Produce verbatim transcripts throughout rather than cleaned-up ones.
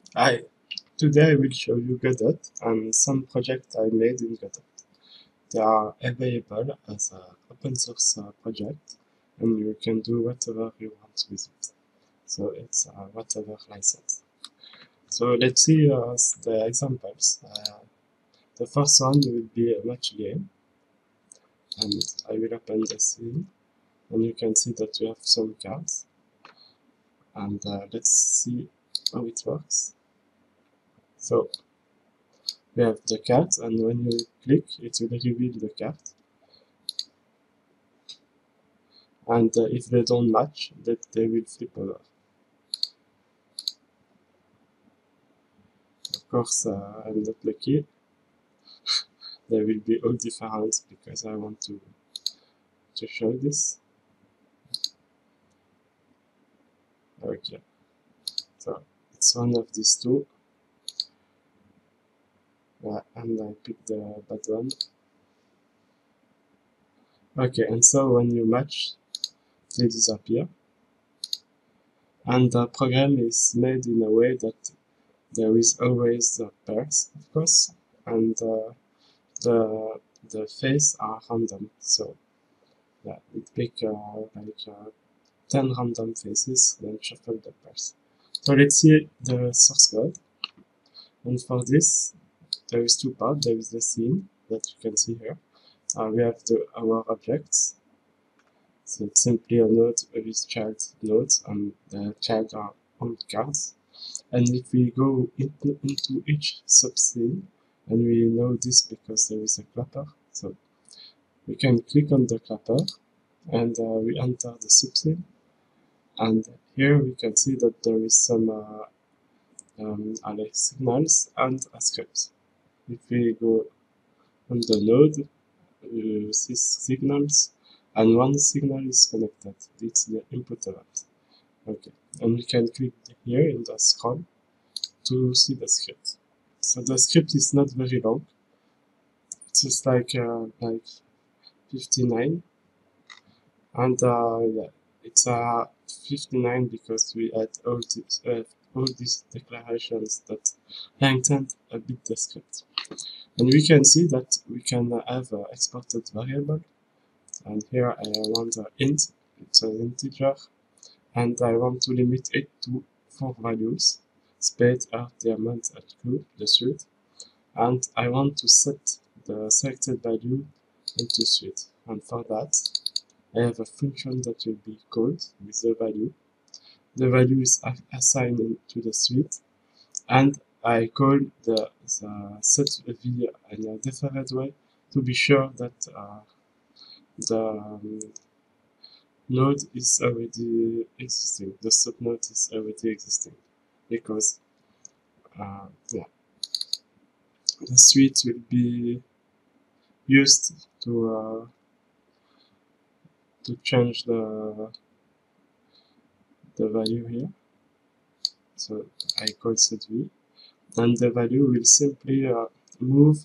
I Today I will show you Godot and some projects I made in Godot. They are available as an open source uh, project, and you can do whatever you want with it. So it's uh, whatever license. So let's see uh, the examples. Uh, the first one will be a match game, and I will open the scene, and you can see that we have some cards. And uh, let's see how it works. So we have the cards, and when you click, it will reveal the card. And uh, if they don't match, that they will flip over. Of course, uh, I'm not lucky. They will be all different because I want to to show this. Okay, so it's one of these two. Yeah, and I pick the bad one. Okay, and so when you match, they disappear. And the program is made in a way that there is always the pairs, of course, and uh, the the face are random. So yeah, it pick uh, like uh, ten random faces, then shuffle the pairs. So let's see the source code. And for this, there is two parts. There is the scene that you can see here. Uh, we have the our objects. So it's simply a node with child nodes, and the child are all cards. And if we go into, into each subscene, and we know this because there is a clapper, so we can click on the clapper, and uh, we enter the subscene. And here we can see that there is some uh, um, Alex signals and a script. If we go on the node, we see signals, and one signal is connected. It's the input event. Okay, and we can click here in the scroll to see the script. So the script is not very long. It's just like uh, like fifty-nine, and uh, yeah, it's uh, fifty-nine because we add all these uh, all these declarations that lengthened a bit the script. And we can see that we can have an exported variable, and here I want an int, it's an integer, and I want to limit it to four values, spade, earth, diamond, and cube, the suite, and I want to set the selected value into suite, and for that I have a function that will be called with the value. The value is assigned to the suite, and I call the, the set v in a different way to be sure that uh, the um, node is already existing, the subnode is already existing, because uh, yeah, the suite will be used to uh, to change the the value here. So I call set v, and the value will simply uh, move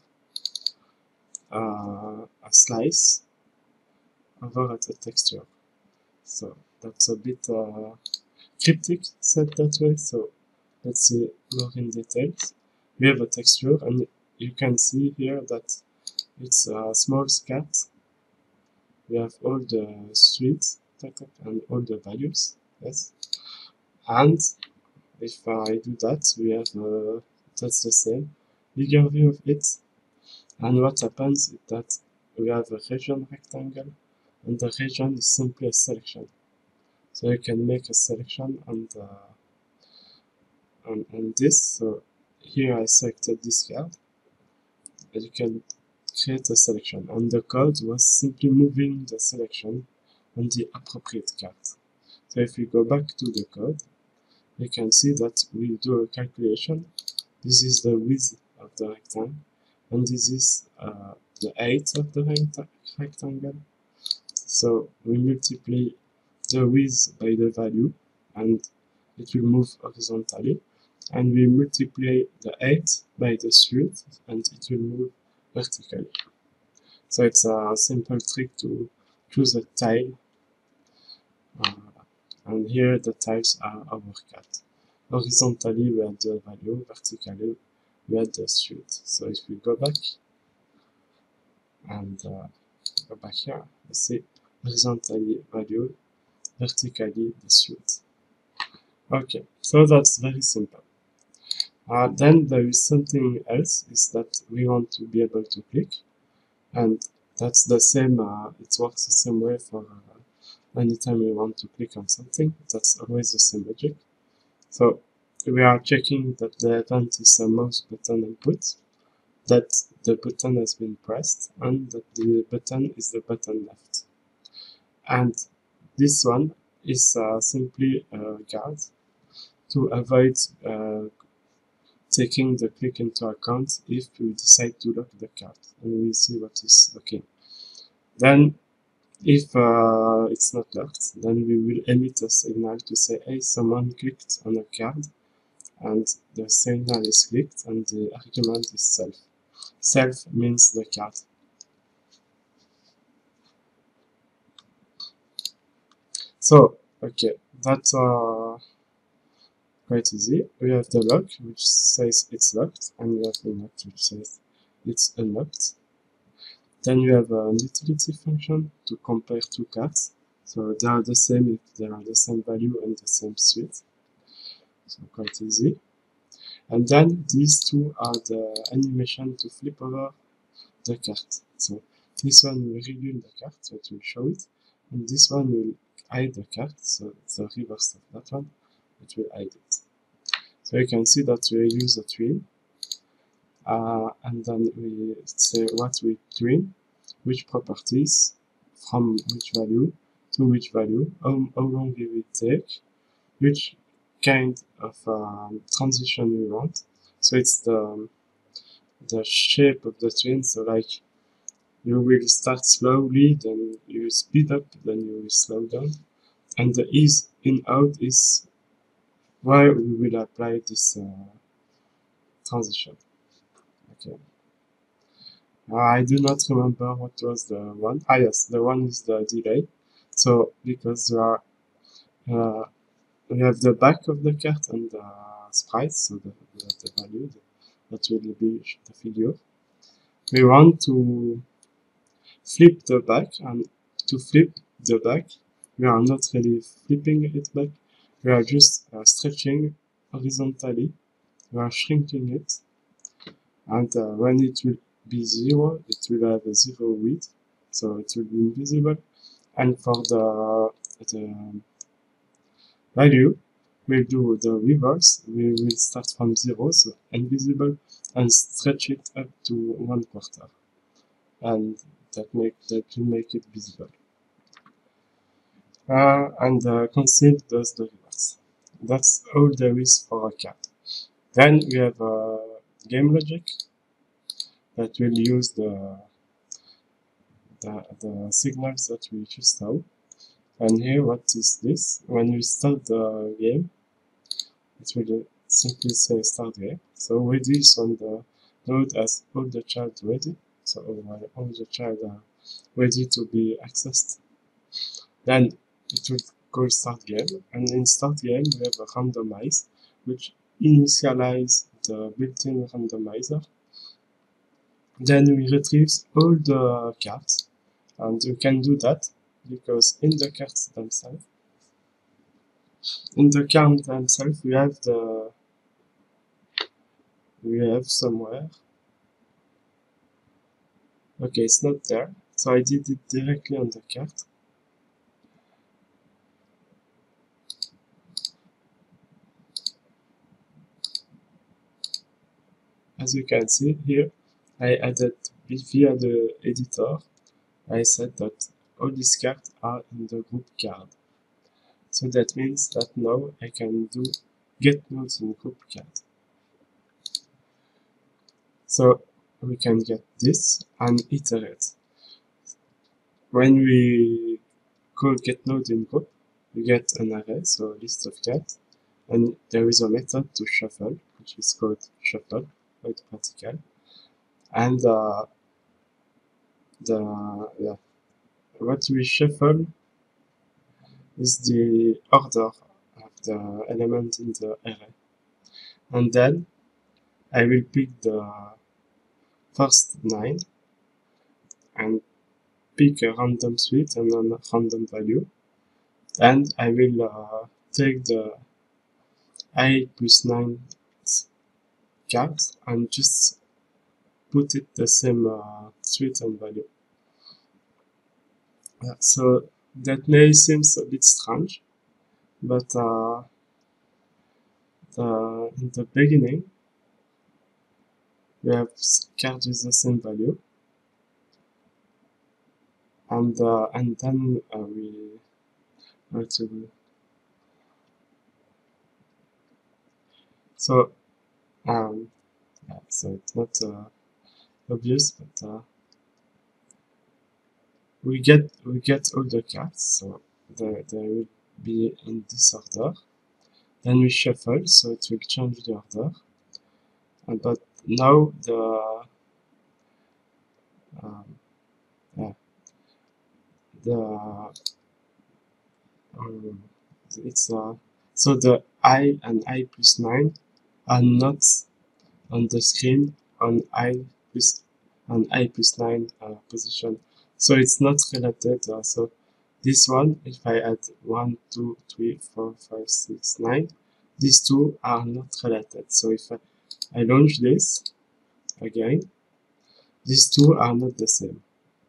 uh, a slice over at the texture. So that's a bit uh, cryptic said that way. So let's see more in details. We have a texture, and you can see here that it's a small scat. We have all the streets and all the values. Yes, and if I do that, we have uh, that's the same bigger view of it. And what happens is that we have a region rectangle, and the region is simply a selection. So you can make a selection on the on, on this. So here I selected this card, and you can create a selection. And the code was simply moving the selection on the appropriate card. So if we go back to the code, you can see that we do a calculation. This is the width of the rectangle, and this is uh, the height of the rectangle. So we multiply the width by the value, and it will move horizontally. And we multiply the height by the street, and it will move vertically. So it's a simple trick to choose a tile. Uh, and here the tiles are overcut. horizontally we had the value, vertically we had the street. So if we go back and uh, go back here, you see horizontally value, vertically the street. Okay, so that's very simple. Uh, then there is something else, is that we want to be able to click, and that's the same, uh, it works the same way for uh, anytime we want to click on something, that's always the same logic. So we are checking that the event is a mouse button input, that the button has been pressed, and that the button is the button left. And this one is uh, simply a guard to avoid uh, taking the click into account if we decide to lock the card, and we'll see what is locking. Then if uh, it's not locked, then we will emit a signal to say, hey, someone clicked on a card, and the signal is clicked, and the argument is self. Self means the card. So, okay, that's uh, quite easy. We have the lock, which says it's locked, and we have the unlocked, which says it's unlocked. Then you have an utility function to compare two cards. So they are the same if they are the same value and the same street. So quite easy. And then these two are the animation to flip over the card. So this one will reveal the card, so it will show it. And this one will hide the card, so it's the reverse of that one, it will hide it. So you can see that we use a twin. Uh, and then we say what we twin, which properties, from which value to which value, how, how long will it take, which kind of um, transition we want. So it's the, the shape of the twin, so like you will start slowly, then you speed up, then you will slow down. And the ease in out is where we will apply this uh, transition. Okay. Uh, I do not remember what was the one. Ah, yes, the one is the delay. So, because there are, uh, we have the back of the card and the sprite, so the, the, the value that will be the figure. We want to flip the back, and to flip the back, we are not really flipping it back, we are just uh, stretching horizontally, we are shrinking it, and uh, when it will be zero, it will have a zero width, so it will be invisible. And for the, the value, we'll do the reverse. We will start from zero, so invisible, and stretch it up to one quarter, and that make that will make it visible. Uh, and uh, conceal does the reverse. That's all there is for a card. Then we have a game logic that will use the the, the signals that we just saw. And here, what is this? When we start the game, it will simply say start game. So ready is on the node as all the child ready. So all the child are ready to be accessed. Then it will call start game, and in start game we have a randomize, which initialize the built-in randomizer. Then we retrieve all the cards, and you can do that because in the cards themselves, in the card themselves, we have the we have somewhere. Okay, it's not there, so I did it directly on the card. As you can see here, I added via the editor. I said that all these cards are in the group card. So that means that now I can do get nodes in group card. So we can get this and iterate. When we call get node in group, we get an array, so a list of cards, and there is a method to shuffle, which is called shuffle, quite practical. And uh, the yeah, what we shuffle is the order of the element in the array. and then I will pick the first nine and pick a random suite and a random value, and I will uh, take the I plus nine card and just put it the same uh, suite and value. Uh, so that may seem a bit strange, but uh, the, in the beginning we have cards with the same value, and uh, and then uh, we have to so um yeah, so it's not uh, obvious, but uh, we get we get all the cards, so they, they will be in this order. Then we shuffle, so it will change the order. And but now the um, yeah, the um, it's uh, so the I and I plus nine are not on the screen on I plus on I plus nine uh, position, so it's not related. Uh, so this one, if I add one, two, three, four, five, six, nine, these two are not related. So if I, I launch this again, these two are not the same,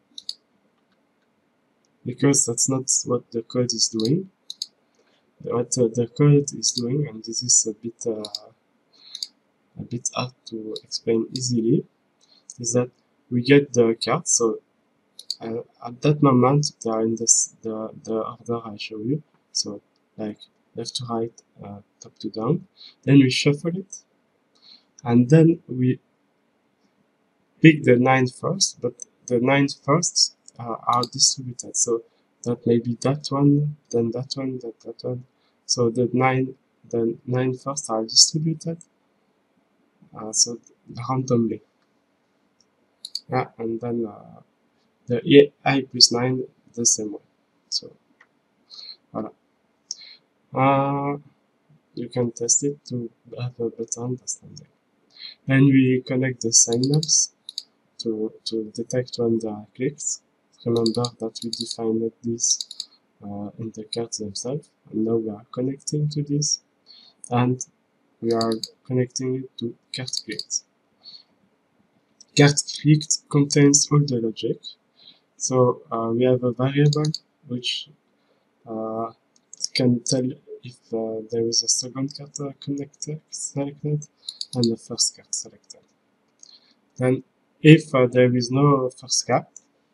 because that's not what the code is doing. What uh, the code is doing, and this is a bit uh, a bit hard to explain easily, is that we get the cards. So uh, at that moment they are in this the the order I show you. So like left to right, uh, top to down. Then we shuffle it, and then we pick the nine first, but the nine first uh, are distributed. So that may be that one, then that one, that that one. So the nine, the nine first are distributed, uh, so randomly. Yeah, and then uh, the I plus nine the same way. So voilà. Uh, you can test it to have a better understanding. Then we connect the signals to, to detect when there are clicks. Remember that we defined this uh, in the cards themselves, and now we are connecting to this, and we are connecting it to card clicked. Card clicked contains all the logic. So uh, we have a variable which uh, can tell if uh, there is a second card connected selected and the first card selected. Then if uh, there is no first card,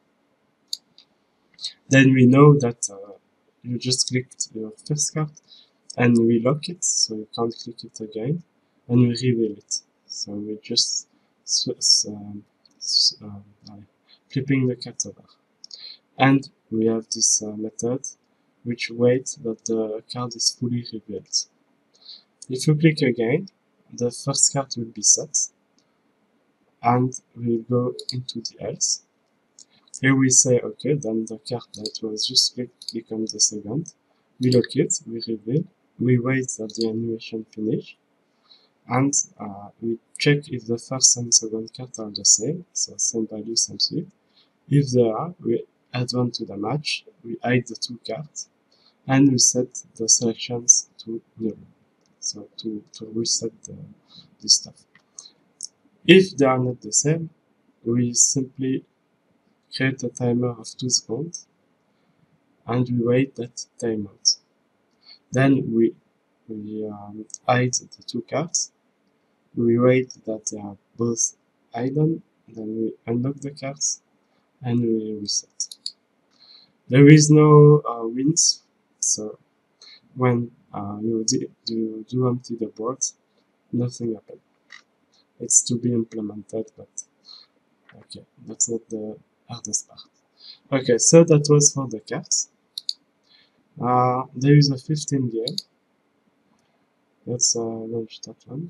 then we know that uh, you just clicked your first card and we lock it, so you can't click it again, and we reveal it. So we just um, um, flipping the card over. And we have this uh, method which waits that the card is fully revealed. If you click again, the first card will be set, and we'll go into the else. Here we say, okay, then the card that was just clicked becomes the second. We lock it, we reveal, we wait that the animation finish, and uh, we check if the first and second card are the same, so same value, same suite. If they are, we add one to the match, we hide the two cards, and we set the selections to null, so to, to reset the, the stuff. If they are not the same, we simply create a timer of two seconds, and we wait that timeout. Then we, we um, hide the two cards, we wait that they are both hidden, then we unlock the cards, and we reset. There is no uh, wins, so when uh, you, you do empty the board, nothing happens. It's to be implemented, but okay, that's not the hardest part. Okay, so that was for the cards. Uh, there is a fifteen game. Let's uh, launch that one.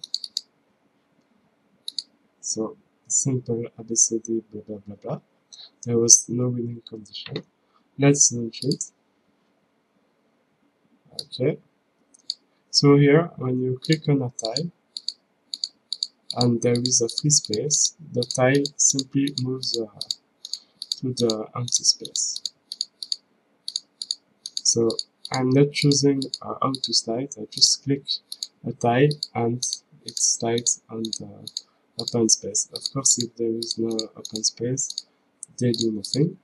So simple A B C D blah blah blah blah. There was no winning condition. Let's launch it. Okay. So here, when you click on a tile, and there is a free space, the tile simply moves uh, to the empty space. So I'm not choosing uh, how to slide, I just click a tile and it slides on the open space. Of course, if there is no open space, they do nothing.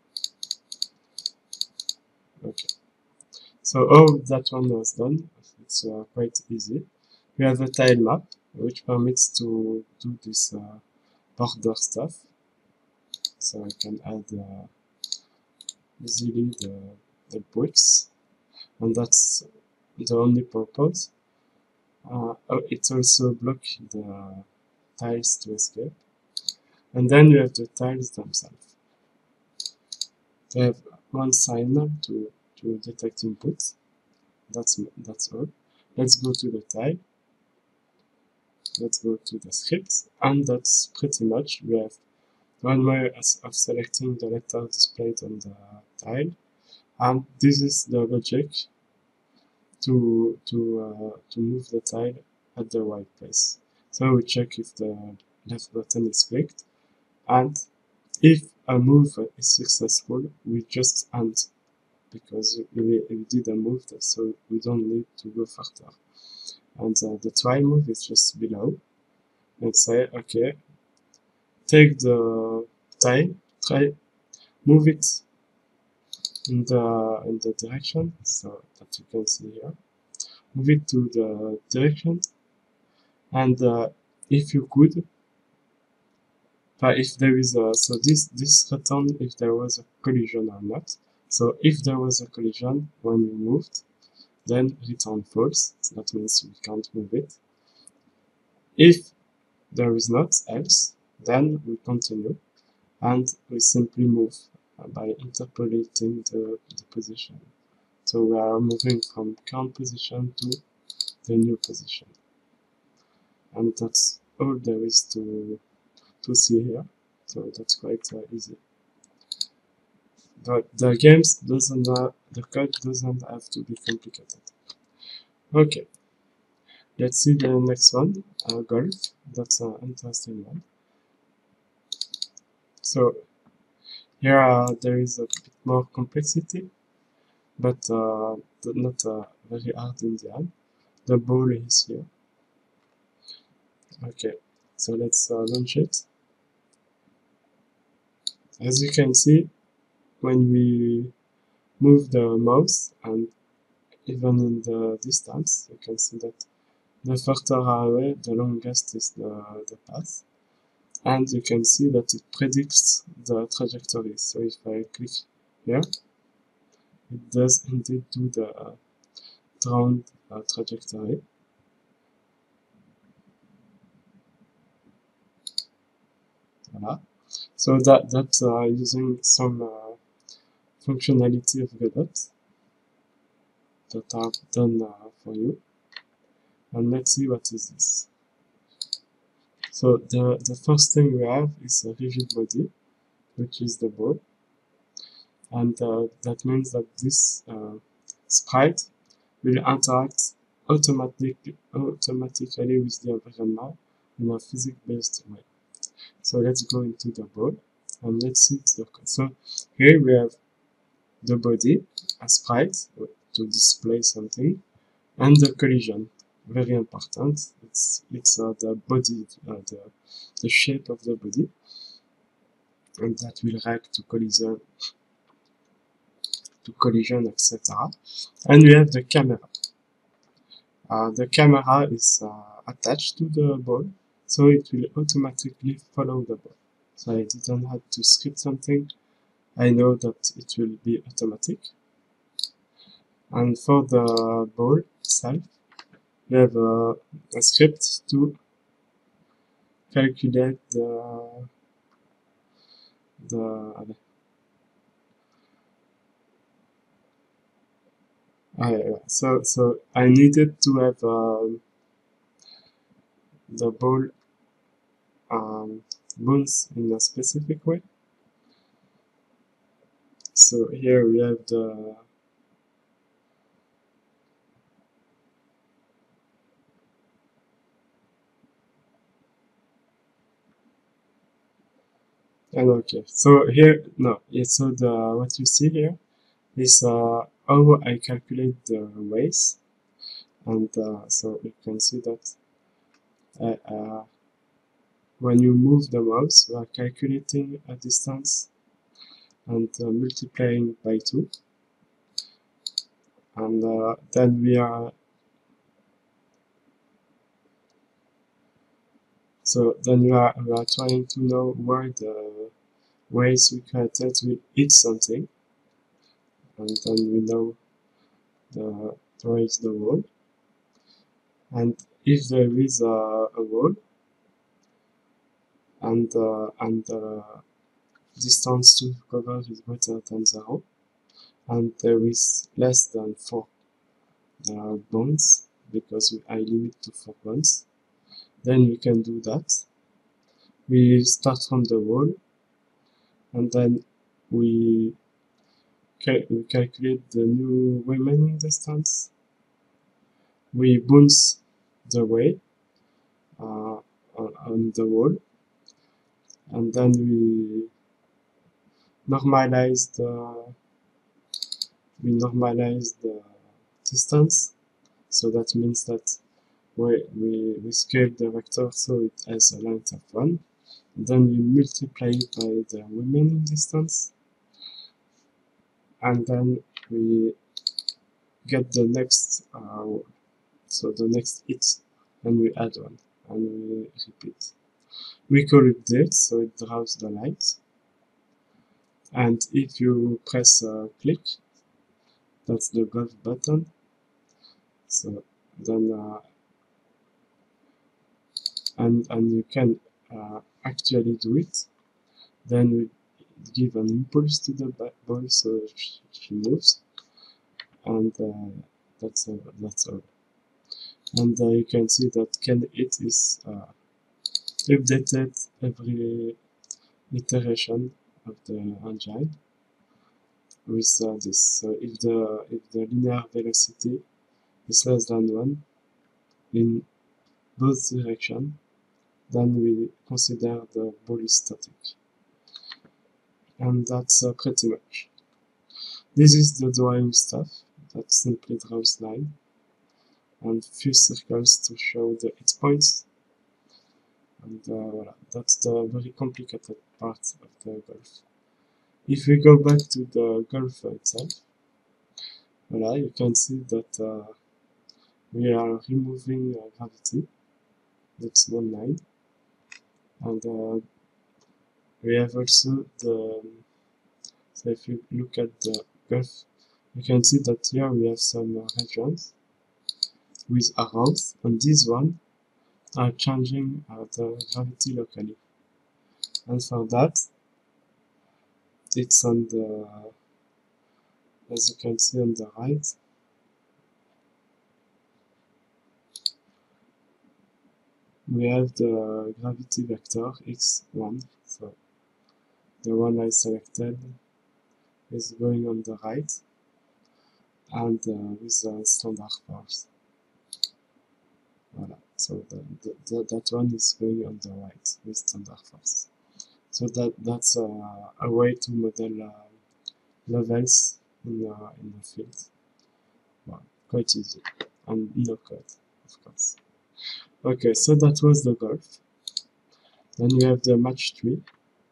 Okay, so all that one was done. It's uh, quite easy. We have a tile map, which permits to do this uh, border stuff. So I can add uh, easily the, the bricks, and that's the only purpose. Uh, oh, it also blocks the tiles to escape. And then we have the tiles themselves. They have one signer to, to detect inputs. That's, that's all. Let's go to the tile. Let's go to the script. And that's pretty much, we have one way of selecting the letter displayed on the tile. And this is the logic to, to, uh, to move the tile at the right place. So we check if the left button is clicked. And if a move is successful, we just end, because we, we did a move, so we don't need to go further. And uh, the try move is just below. And say, okay, take the tile, try, move it in the in the direction, so that you can see here. Move it to the direction, and uh, if you could, but if there is a, so this this return if there was a collision or not. So if there was a collision when you moved, then return false. So that means we can't move it. If there is not else, then we continue, and we simply move by interpolating the, the position. So we are moving from current position to the new position. And that's all there is to, to see here. So that's quite uh, easy. But the games doesn't have, the code doesn't have to be complicated. Okay, let's see the next one, uh, golf. That's an interesting one. So here uh, there is a bit more complexity, but uh, not uh, very hard in the end. The ball is here. Okay, so let's uh, launch it. As you can see, when we move the mouse, and even in the distance, you can see that the further away, the longest is the, the path. And you can see that it predicts the trajectory. So if I click here, it does indeed do the uh, round uh, trajectory. Voilà. So that that's uh, using some uh, functionality of Godot that are done uh, for you. And let's see what is this. So the, the first thing we have is a rigid body, which is the ball. And uh, that means that this uh, sprite will interact automatic, automatically with the environment in a physics-based way. So let's go into the ball and let's see the code. So here we have the body, a sprite to display something, and the collision. Very important. It's it's uh, the body, uh, the the shape of the body, and that will react to collision, to collision, et cetera. And we have the camera. Uh, the camera is uh, attached to the ball, so it will automatically follow the ball. So I didn't have to script something. I know that it will be automatic. And for the ball itself, we have a, a script to calculate the the uh, so so I needed to have um, the ball um, bounce in a specific way. So here we have the And okay, so here, no, yeah, so the what you see here is uh, how I calculate the ways, and uh, so you can see that uh, uh, when you move the mouse, we are calculating a distance and uh, multiplying by two, and uh, then we are so then we are, we are trying to know where the ways we created will hit something, and then we know the where is the wall, and if there is a, a wall and uh, and the distance to cover is greater than zero, and there is less than four uh, bonds, because we, I limit to four bonds, then we can do that. We start from the wall, and then we, cal we calculate the new remaining distance. We bounce the way uh, on, on the wall, and then we normalize the we normalize the distance. So that means that we, we, we scale the vector so it has a length of one. Then we multiply it by the remaining distance, and then we get the next uh, so the next hit, and we add one, and we repeat. We call it date, so it draws the light. And if you press uh, click, that's the golf button. So then uh, and and you can uh, actually do it. Then we give an impulse to the ball so she moves, and uh, that's all, that's all. And uh, you can see that can it is uh, updated every iteration of the engine with uh, this. So if the if the linear velocity is less than one in both directions, then we consider the ball is static. And that's uh, pretty much. This is the drawing stuff. That simply draws line and few circles to show the hit points. And uh, voilà, that's the very complicated part of the golf. If we go back to the golf itself, voilà, you can see that uh, we are removing uh, gravity. That's one line. And uh, we have also the, so if you look at the golf, you can see that here we have some uh, regions with arrows, and this one are changing uh, the gravity locally. And for that, it's on the, as you can see on the right, we have the gravity vector x one. So the one I selected is going on the right, and uh, with the standard force. Voilà. So the, the, the, that one is going on the right with standard force. So that that's uh, a way to model uh, levels in, uh, in the field. Well, quite easy, and no code, of course. Okay, so that was the golf. Then we have the match three,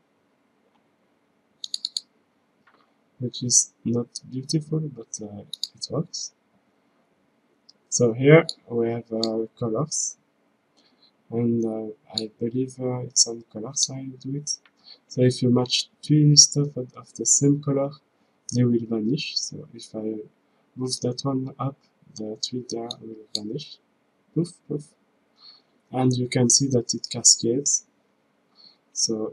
which is not beautiful, but uh, it works. So here we have uh, colors, and uh, I believe uh, it's on color side do it. So if you match three stuff of the same color, they will vanish. So if I move that one up, the three there will vanish. Poof, poof. And you can see that it cascades. So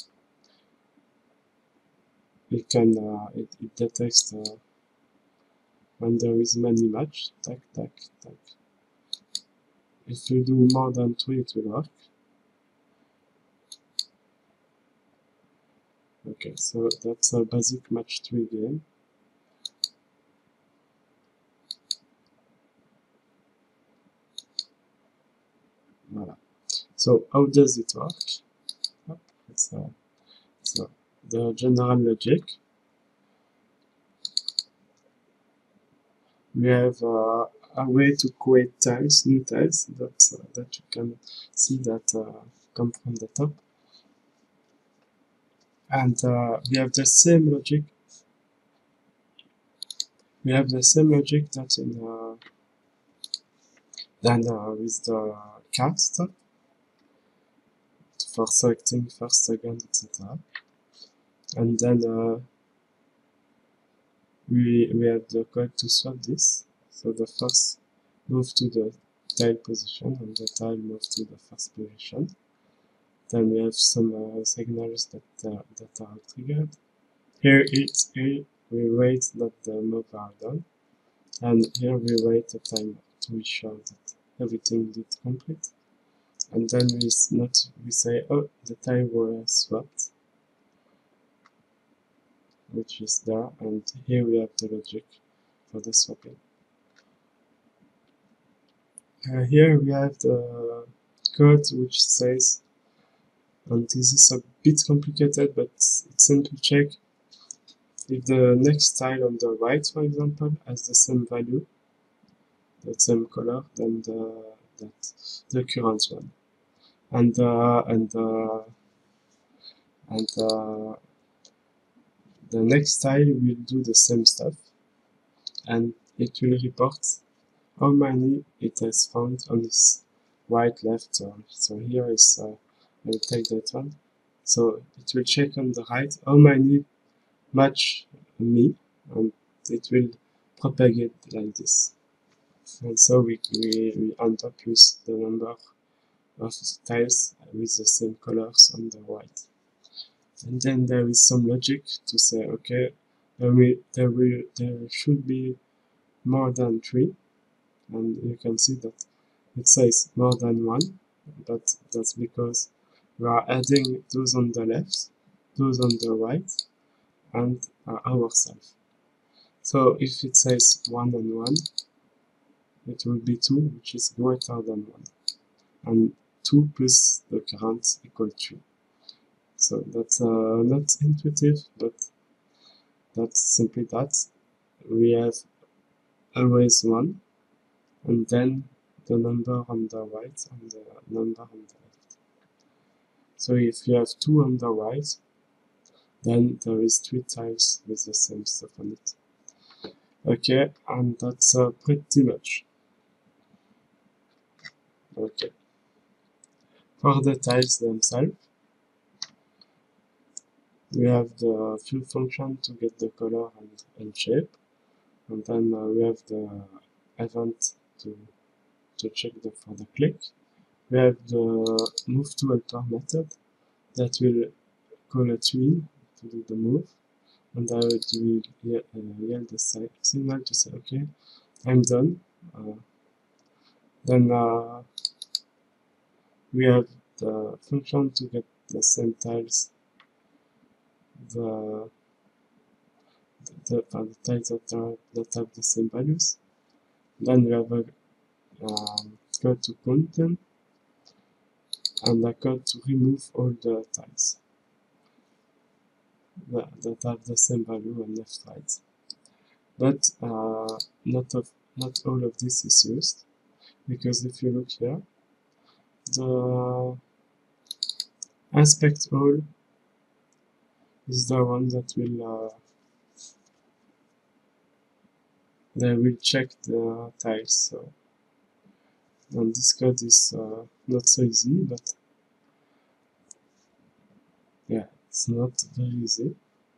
it can uh, it, it detects uh, when there is many match. Tack, tack, tack. If you do more than three, it will work. Okay, so that's a basic match three game. Voilà. So how does it work? Oh, it's, uh, So the general logic, we have uh, a way to create tiles, new tiles that uh, that you can see that uh, come from the top, and uh, we have the same logic. We have the same logic that in uh, than uh, with the card stuff for selecting first, second, et cetera. And then uh, we we have the code to swap this. So the first move to the tile position, and the tile move to the first position. Then we have some uh, signals that uh, that are triggered. Here it's here we wait that the move are done, and here we wait a time to be sure that everything did complete. And then we not we say, oh, the tile was swapped, which is there, and here we have the logic for the swapping. Uh, here we have the code which says, and this is a bit complicated, but it's simply check if the next tile on the right, for example, has the same value, the same color than the that the current one, and uh, and uh, and uh, the next tile will do the same stuff, and it will report how many it has found on this right, left. Uh, so here is uh, I will take that one. So it will check on the right how many match me, and it will propagate like this. And so we, we, we end up with the number of tiles with the same colors on the right. And then there is some logic to say, okay, there will, there will, there should be more than three, and you can see that it says more than one, but that's because we are adding those on the left, those on the right, and uh, ourselves. So if it says one and one, it will be two, which is greater than one, and two plus the current equal three. So that's uh, not intuitive, but that's simply that. We have always one, and then the number on the right and the number on the left. So if you have two on the right, then there is three tiles with the same stuff on it. Okay, and that's uh, pretty much. Okay. For the tiles themselves, we have the fill function to get the color and, and shape, and then uh, we have the event to to check the, for the click. We have the move to alter method that will call a tween to do the move, and I will yell, uh, yell the signal to say, okay, I'm done. Uh, then uh, we have the function to get the same tiles, the the, the tiles that, are, that have the same values. Then we have a um, code to count them, and a code to remove all the tiles that, that have the same value on left right. But uh, not of not all of this is used, because if you look here, the aspect all is the one that will uh, they will check the tiles. So, and this code is uh, not so easy, but yeah, it's not very easy.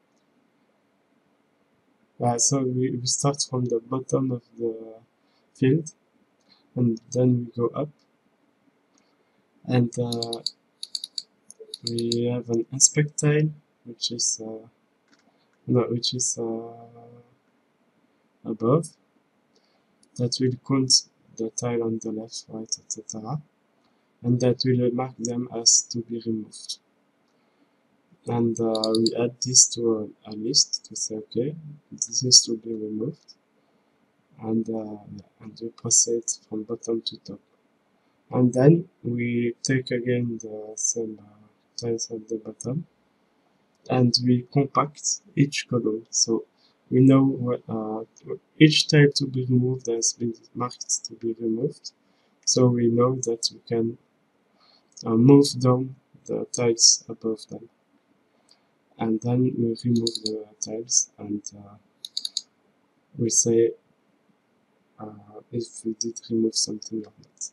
Uh, so we, we start from the bottom of the field, and then we go up, and uh, we have an aspect tile, which is uh, no, which is uh, above, that will count the tile on the left, right, et cetera, and that will mark them as to be removed. And uh, we add this to a, a list to say, okay, this is to be removed, and uh, and we proceed from bottom to top. And then we take again the same uh, tiles at the bottom, and we compact each column. So we know what, uh, each tile to be removed has been marked to be removed. So we know that we can uh, move down the tiles above them. And then we remove the tiles and uh, we say uh, if we did remove something or not.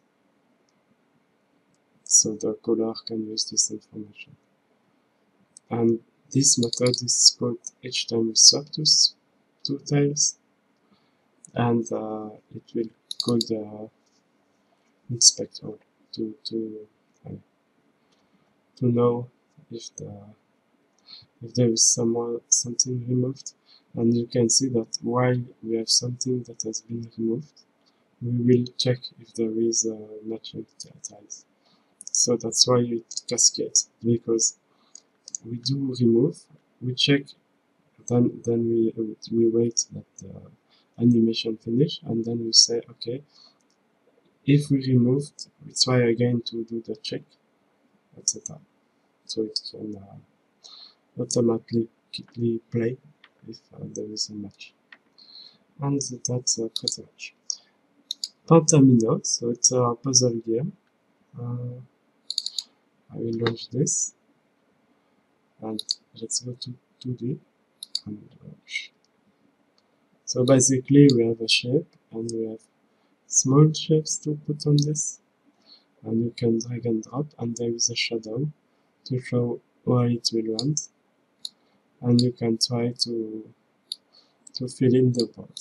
So the caller can use this information. And this method is called each time we swap two, two tiles, and uh, it will call the inspector to to uh, to know if the if there is someone something removed. And you can see that while we have something that has been removed, we will check if there is a matching tiles. So that's why it cascades, because we do remove, we check, then then we we wait that the animation finish, and then we say okay, if we removed, we try again to do the check, et cetera. So it can uh, automatically play if uh, there is a match. And that's uh, pretty much. Pentamino, so it's a puzzle game. Uh, I will launch this, and let's go to two D and launch. So basically we have a shape and we have small shapes to put on this, and you can drag and drop, and there is a shadow to show where it will land, and you can try to to fill in the board.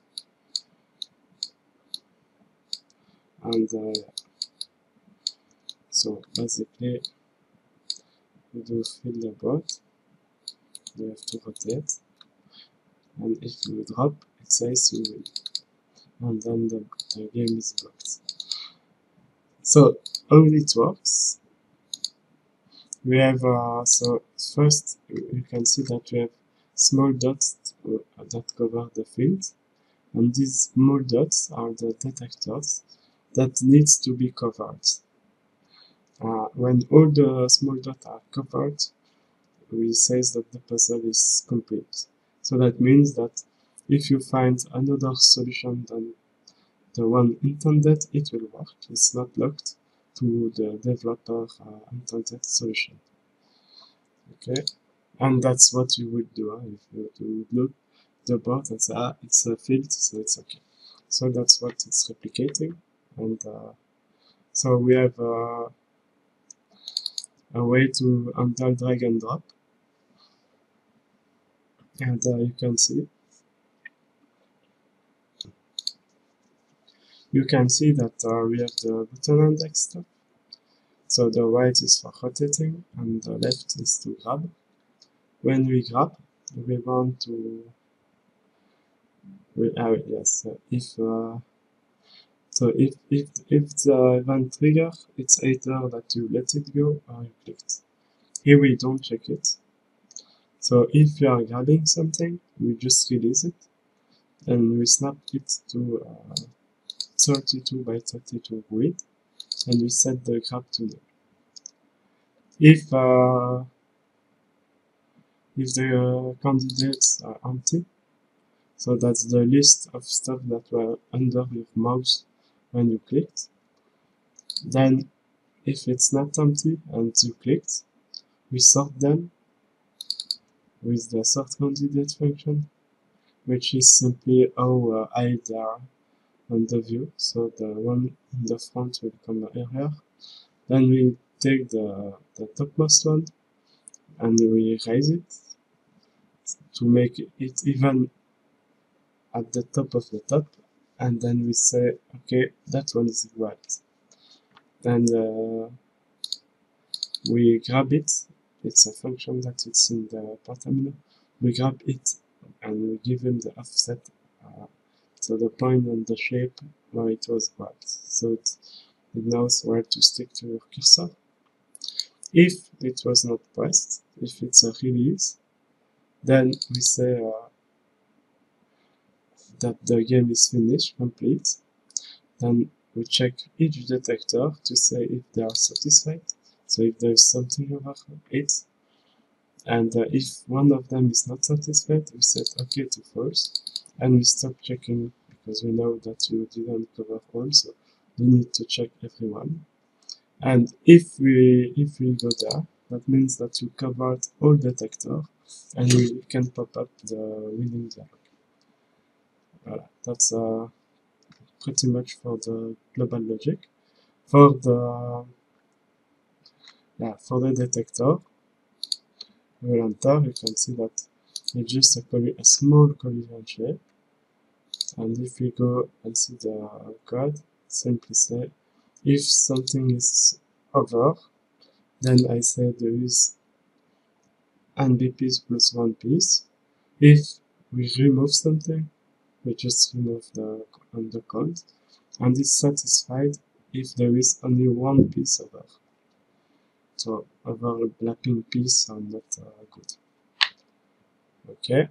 And uh, so basically you do fill the board, you have to rotate, and if you drop it says you win, and then the, the game is blocked. So how it works, we have uh, so first you can see that we have small dots that cover the field, and these small dots are the detectors that needs to be covered. Uh, when all the small dots are covered, we say that the puzzle is complete. So that means that if you find another solution than the one intended, it will work. It's not locked to the developer uh, intended solution. Okay, and that's what you would do uh, if you, you would look the board and say, ah, it's a field, so it's okay. So that's what it's replicating, and uh, so we have uh, a way to handle drag and drop, and uh, you can see you can see that uh, we have the button index stuff. So the right is for rotating and the left is to grab. When we grab, we want to we, uh, yes uh, if uh, so if if if the event trigger, it's either that you let it go or you click it. Here we don't check it. So if you are grabbing something, we just release it and we snap it to uh, thirty-two by thirty-two grid, and we set the grab to nil. If uh, if the uh, candidates are empty, so that's the list of stuff that were under your mouse when you clicked, then if it's not empty and you clicked, we sort them with the sort candidate function, which is simply how uh, high they are on the view. So the one in the front will come here. Then we take the, the topmost one and we raise it to make it even at the top of the top, and then we say okay, that one is right, and uh, we grab it. It's a function that it's in the Pentamino. We grab it and we give him the offset, uh, so the point on the shape where it was grabbed, so it, it knows where to stick to your cursor. If it was not pressed, if it's a release, then we say uh, that the game is finished, complete. Then we check each detector to say if they are satisfied, so if there is something over it, and uh, if one of them is not satisfied, we set OK to false, and we stop checking because we know that you didn't cover all, so we need to check everyone. And if we if we go there, that means that you covered all detector, and we can pop up the winning dialog. Voilà, that's uh, pretty much for the global logic. For the yeah for the detector, we will enter. You can see that it's just a, a small collision shape. And if we go and see the code, simply say if something is over, then I say there is n b piece plus one piece. If we remove something, we just remove the on the count, and it's satisfied if there is only one piece over. So overlapping piece are not uh, good. Okay.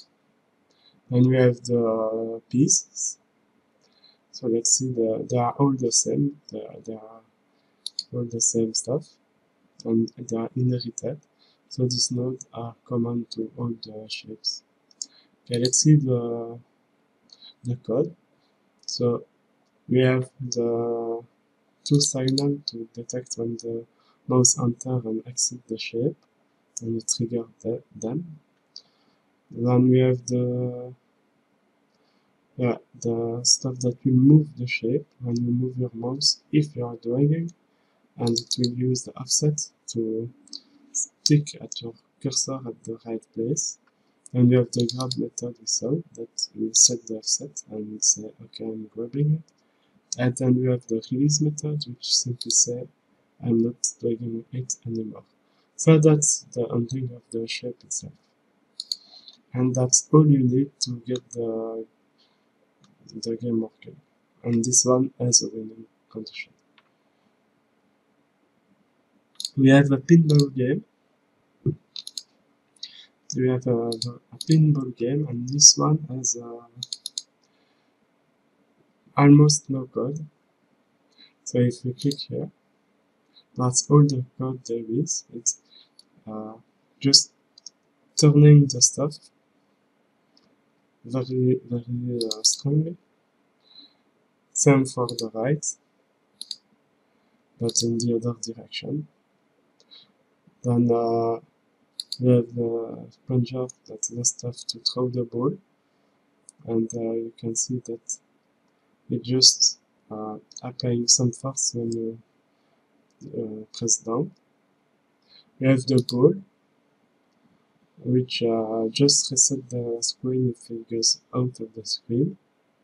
Then we have the pieces. So let's see, the, they are all the same. They are, they are all the same stuff, and they are inherited. So these nodes are common to all the shapes. Okay, let's see the the code. So we have the two signal to detect when the mouse enter and exit the shape, and we trigger the, them. Then we have the yeah the stuff that will move the shape when you move your mouse if you are dragging, and it will use the offset to stick at your cursor at the right place. And we have the grab method we saw that will set the offset and will say okay, I'm grabbing it. And then we have the release method, which simply say I'm not dragging it anymore. So that's the ending of the shape itself. And that's all you need to get the, the game working. And this one has a winning condition. We have a pinball game. We have a, a pinball game, and this one has a, almost no code. So if we click here, that's all the code there is. It's uh, just turning the stuff very, very uh, strongly. Same for the right, but in the other direction. Then uh, we have the plunger, that's the stuff to throw the ball, and uh, you can see that it just uh, applying some force when you uh, press down. We have the ball, which uh, just reset the screen if it goes out of the screen.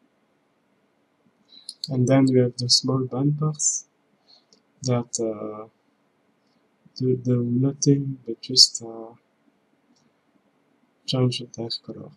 And then we have the small bumpers that uh, do, do nothing but just uh, change their color.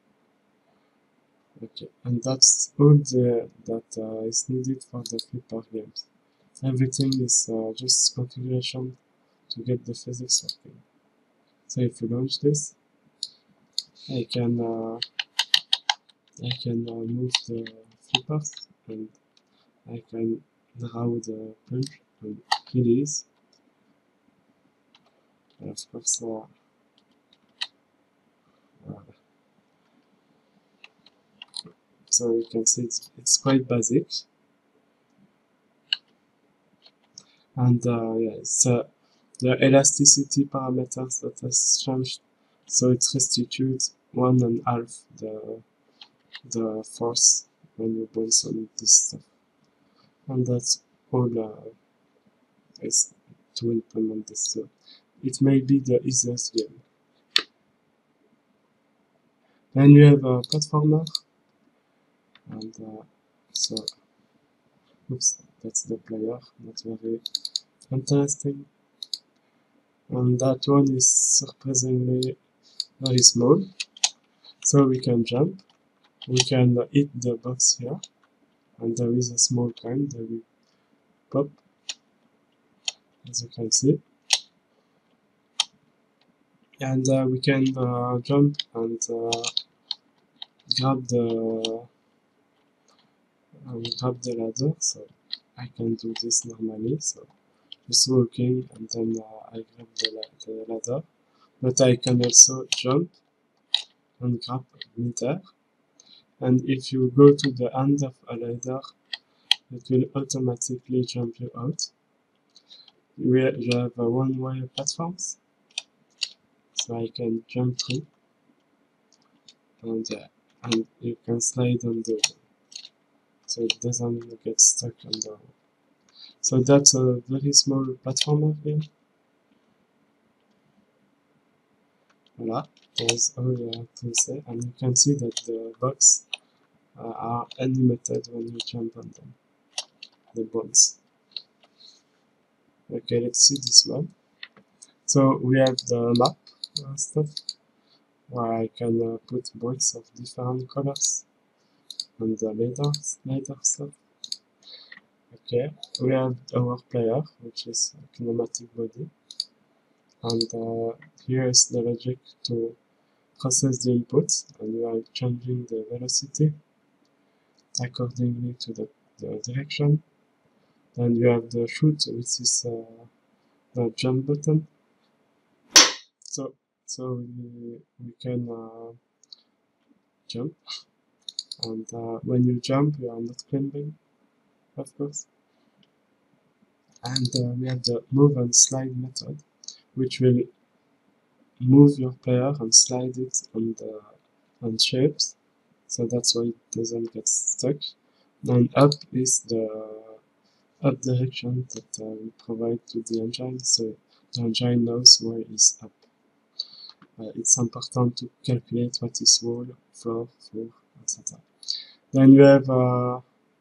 Okay, and that's all the, that uh, is needed for the flipper games. Everything is uh, just configuration to get the physics working. So if we launch this, I can uh, I can uh, move the flippers, and I can draw the punch and release. And of course, uh, uh, so you can see it's, it's quite basic. And uh, yeah, it's uh, the elasticity parameters that has changed, so it restitutes one and half the the force when you bounce on this stuff. And that's all uh, is to implement this. So it may be the easiest game. Then we have a platformer, and uh, so oops, that's the player, not very interesting. And that one is surprisingly very small, so we can jump, we can hit the box here, and there is a small coin that will pop, as you can see. And uh, we can uh, jump and uh, grab the um, grab the ladder, so I can do this normally, so just walking and then uh, I grab the, la the ladder. but I can also jump and grab ladder. And if you go to the end of a ladder, it will automatically jump you out. You you have a one-way platforms, so I can jump through, and yeah, and you can slide on the wall, so it doesn't get stuck on the wall. So that's a very small platformer here. Voila, that's all I have to say, and you can see that the blocks uh, are animated when you jump on them, the bones. Okay, let's see this one. So we have the map uh, stuff, where I can uh, put blocks of different colors and the later, later stuff. Okay, we have our player, which is a kinematic body, and uh, here is the logic to process the input, and we are changing the velocity accordingly to the, the direction. Then you have the shoot, which is uh, the jump button. So so we, we can uh, jump, and uh, when you jump, you are not climbing, of course. And uh, we have the move and slide method, which will move your player and slide it on the on shapes, so that's why it doesn't get stuck. And up is the up direction that uh, we provide to the engine, so the engine knows where is up. Uh, it's important to calculate what is wall, floor, floor, et cetera. Then you have uh,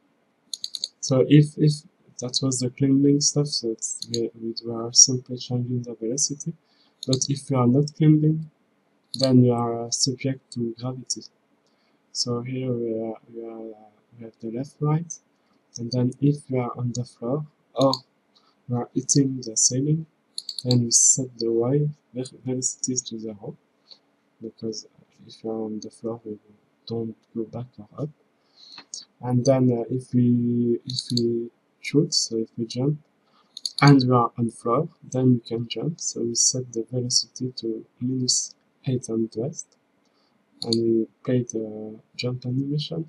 so if if that was the climbing stuff, so it's, we, we are simply changing the velocity. But if you are not climbing, then you are uh, subject to gravity. So here we are, we are uh, we have the left, right, and then if you are on the floor or you are hitting the ceiling, then we set the y velocities to zero, because if you are on the floor, we don't go back or up. And then uh, if we if we shoot, so if we jump and we are on floor, then we can jump. So we set the velocity to minus eight hundred, and we play the jump animation.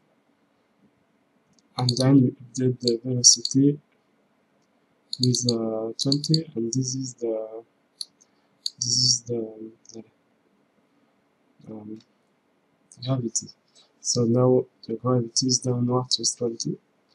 And then we update the velocity with uh, twenty, and this is the this is the, the um, gravity. So now the gravity is downwards with twenty.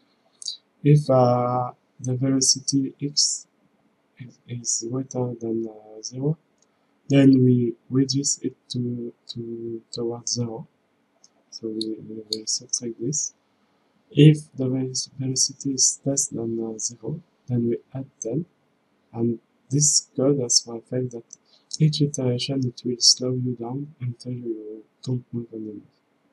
If uh, the velocity x is greater than uh, zero, then we reduce it to to towards zero. So we, we will subtract this. If the velocity is less than uh, zero, then we add ten, and this code has for effect that each iteration it will slow you down until you don't move anymore.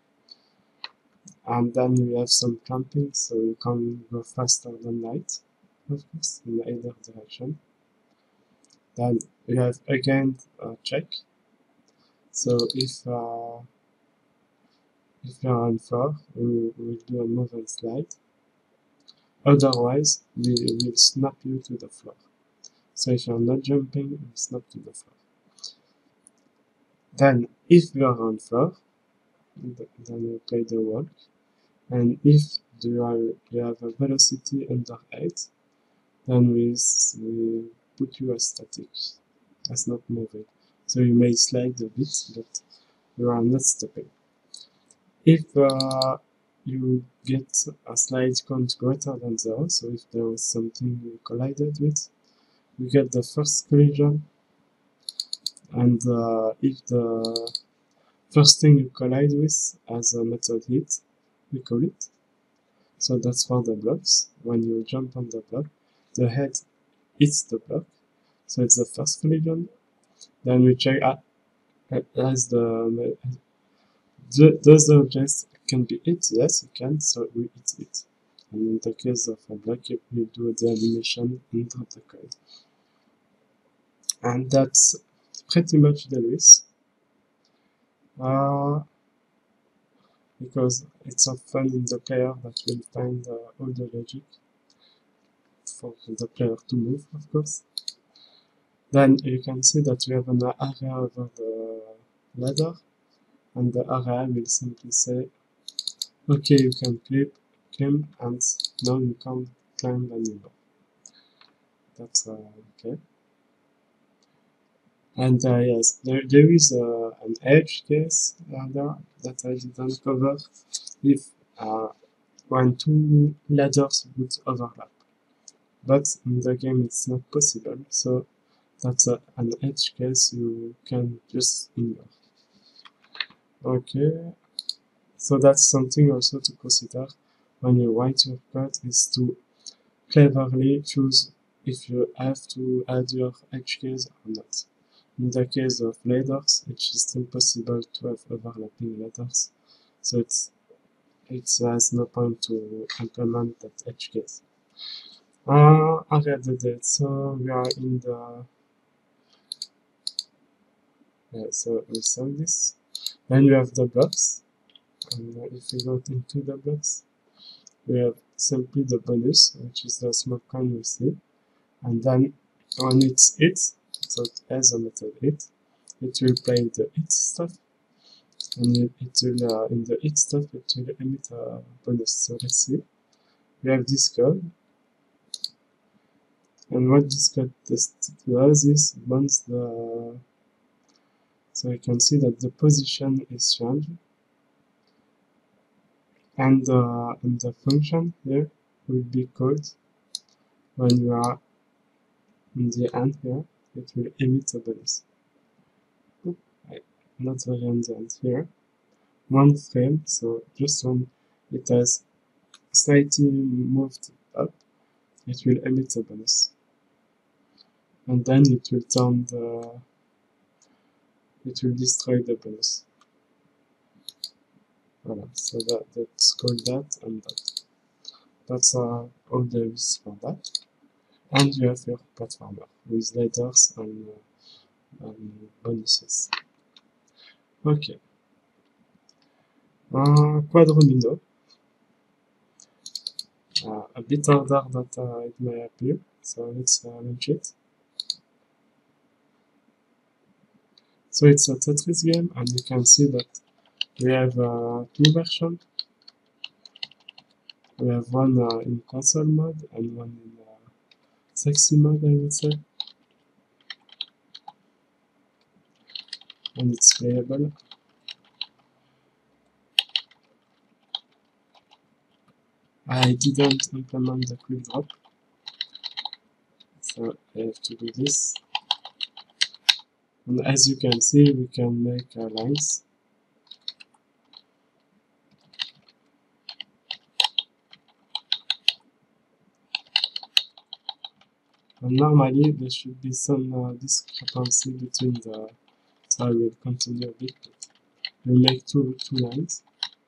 And then we have some clamping, so you can go faster than light, of course, in either direction. Then we have again a check. So if uh, if you're on floor, we will do a move and slide. Otherwise, we will snap you to the floor. So if you're not jumping, we snap to the floor. Then, if you are on floor, then we play the walk. And if you, are, you have a velocity under eight, then we, we put you as static, as not moving. So you may slide a bit, but you are not stopping. If uh, you get a slide count greater than zero, so if there was something you collided with, you get the first collision, and uh, if the first thing you collide with has a method hit, we call it. So that's for the blocks. When you jump on the block, the head hits the block, so it's the first collision. Then we check uh, as the does the object can be hit? Yes, it can. So we hit it. And in the case of a block, we do the animation under the code. And that's pretty much the list. Uh, because it's often in the player that will find uh, all the logic for the player to move, of course. Then you can see that we have an area over the ladder, and the area will simply say, okay, you can clip, climb, and now you can't climb anymore. That's uh, okay. And uh, yes, there, there is uh, an edge case ladder that I didn't cover if uh, when two ladders would overlap. But in the game it's not possible, so that's uh, an edge case you can just ignore. Okay, so that's something also to consider when you write your code, is to cleverly choose if you have to add your edge case or not. In the case of ladders, it's still possible to have overlapping ladders, so it's it has no point to implement that edge case. Uh, I read it, so we are in the yeah, so we saw this. Then you have the blocks, and if we go into the blocks, we have simply the bonus, which is the smoke coin we see, and then when it's hit, so it has a method hit, it will play the hit stuff, and it, it will uh, in the hit stuff it will emit a bonus. So let's see, we have this code, and what this code does is bonds the, so you can see that the position is changed, and, uh, and the function here will be called when you are in the end here, it will emit a bonus. Not very on the end here. One frame, so just when it has slightly moved up, it will emit a bonus. And then it will turn the, it will destroy the bonus. Voilà, so that, that's called that and that. That's uh, all there is for that. And you have your platformer with ladders and, uh, and bonuses. Okay. Uh, Quadromino. Uh, a bit harder than uh, it may appear, so let's uh, launch it. So it's a Tetris game, and you can see that we have uh, two versions. We have one uh, in console mode and one in uh, sexy mode, I would say. And it's playable. I didn't implement the quick drop, so I have to do this. And as you can see, we can make uh, lines. And normally there should be some uh, discrepancy between the, so I will continue a bit. We make two, two lines.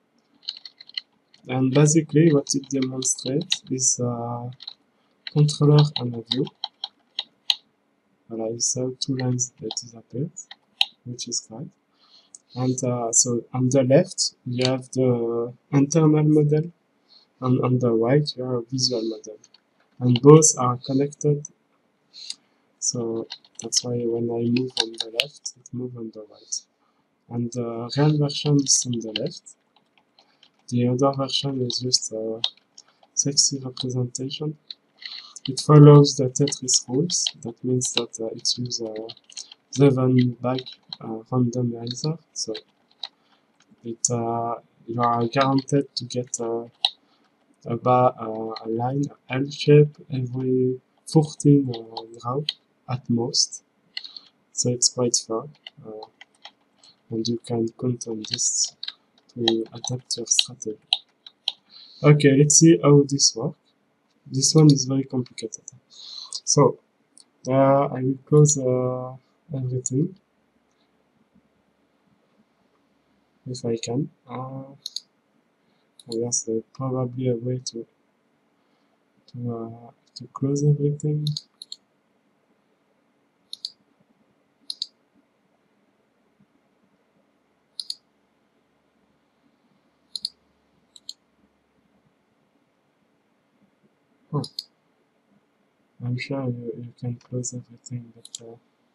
And basically what it demonstrates is a controller and a view. Voilà, you saw two lines that disappeared, which is correct. And uh, so on the left, you have the internal model, and on the right, you have a visual model. And both are connected. So that's why when I move on the left, it moves on the right. And the real version is on the left. The other version is just a sexy representation. It follows the Tetris rules. That means that uh, it uses a seven bag uh, randomizer. So it uh, you are guaranteed to get uh, a bar, uh, a line, a L shape every fourteen uh, rounds at most. So it's quite fair, uh, and you can count on this to adapt your strategy. Okay, let's see how this works. This one is very complicated. So uh, I will close uh, everything if I can. Uh, I guess there's probably a way to to uh, to close everything. Huh. I'm sure you, you can close everything, but uh,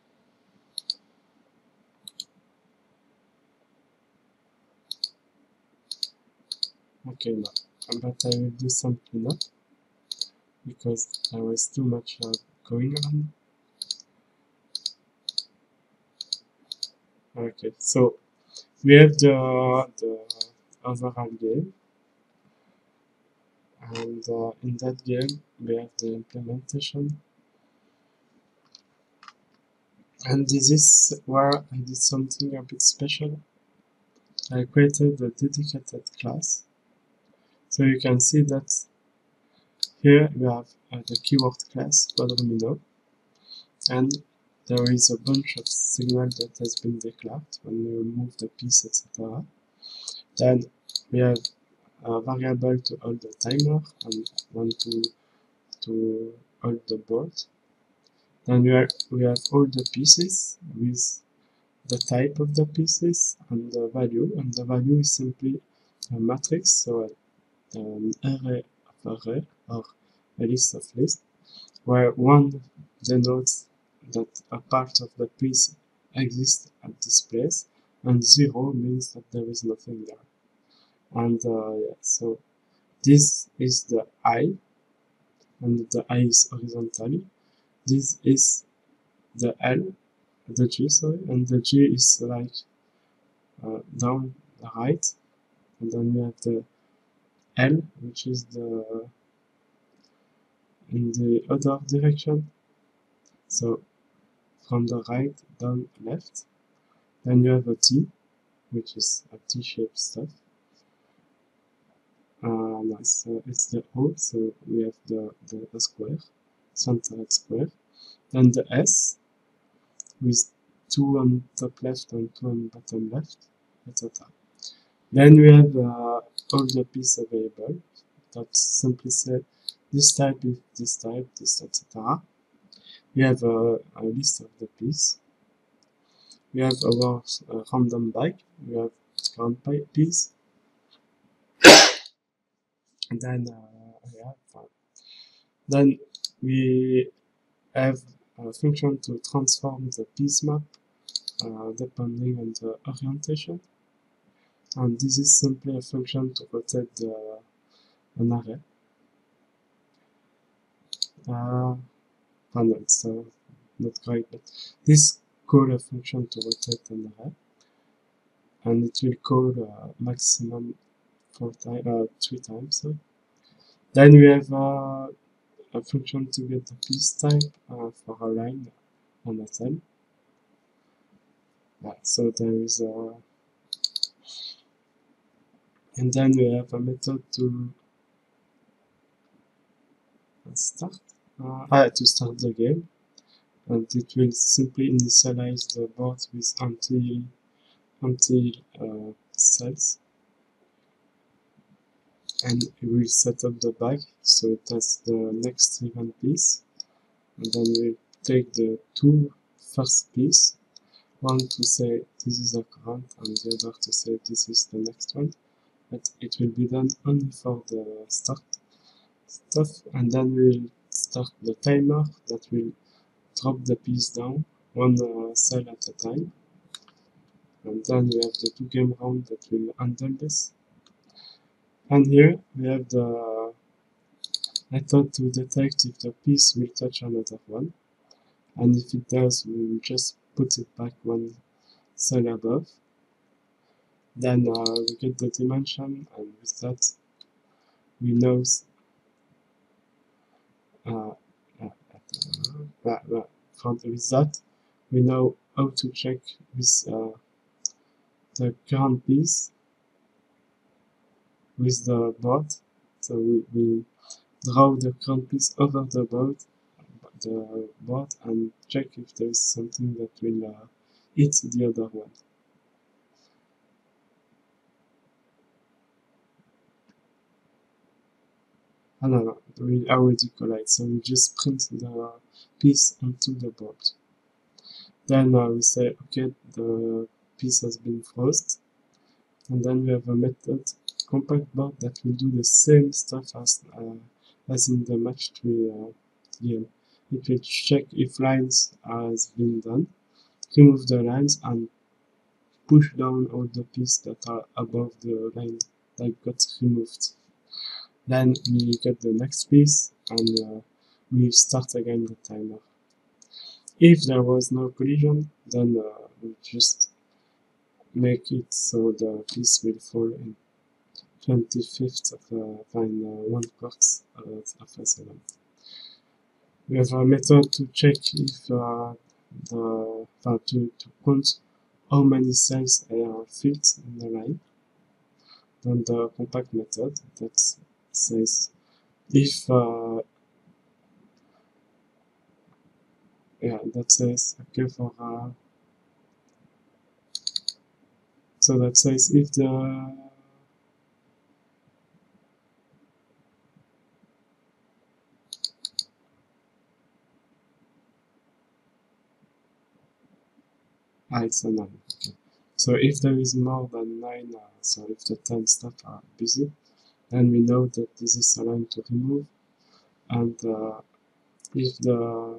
Okay, now, but I will do some cleanup because there was too much uh, going on. Okay, so we have the the overall game, and uh, in that game we have the implementation, and this is where I did something a bit special. I created a dedicated class, so you can see that here we have uh, the keyword class Quadromino, and there is a bunch of signal that has been declared when we remove the piece, et cetera. Then we have a variable to hold the timer and one to to hold the board. Then we, are, we have all the pieces with the type of the pieces and the value, and the value is simply a matrix, so an array of array or a list of lists, where one denotes that a part of the piece exists at this place, and zero means that there is nothing there. And uh, yeah, so this is the I, and the I is horizontally. This is the L, the G, sorry, and the G is like uh, down the right, and then we have the L, which is the in the other direction, so from the right down left. Then you have a T, which is a T-shaped stuff. Uh, no, so it's the O, so we have the, the, the square, centered square. Then the S, with two on top left and two on bottom left, et cetera. Then we have uh, all the piece available that simply say this type is this type, this, et cetera. We have a, a list of the piece. We have our uh, random bag. We have current piece. And then uh, yeah, fine. Then we have a function to transform the piece map uh, depending on the orientation. And this is simply a function to rotate the, an array. Uh, oh no, it's uh, not great, but this call a function to rotate an array, and it will call uh, maximum four times, uh, three times. So. Then we have uh, a function to get the piece type uh, for a line on a cell. Yeah, so there is a, and then we have a method to start, uh, ah, to start the game, and it will simply initialize the board with until until uh, cells, and we will set up the bag so that's the next event piece, and then we take the two first piece, one to say this is a current and the other to say this is the next one, but it will be done only for the start stuff, and then we'll start the timer that will drop the piece down one uh, cell at a time, and then we have the two game round that will handle this. And here we have the method to detect if the piece will touch another one, and if it does, we will just put it back one cell above. Then uh, we get the dimension, and with that we know uh, uh, uh, uh, from with that we know how to check with uh, the current piece with the board. So we, we draw the current piece over the board, the board and check if there is something that will uh, hit the other one. Ah, no, no, we already collide, so we just print the piece onto the board. Then uh, we say, okay, the piece has been frozen, and then we have a method compact board that will do the same stuff as uh, as in the match three uh, game. It will check if lines has been done, remove the lines, and push down all the pieces that are above the line like got removed. Then we get the next piece and uh, we start again the timer. If there was no collision, then uh, we just make it so the piece will fall in twenty-fifth of uh, fine uh, one quarts uh, of a second. We have a method to check if uh, the uh, to, to count how many cells are filled in the line. Then the compact method that says if uh, yeah that says okay for uh, so that says if the ah it's a nine. Okay. So if there is more than nine, uh, so if the ten stuff are busy, then we know that this is a line to remove, and uh, if the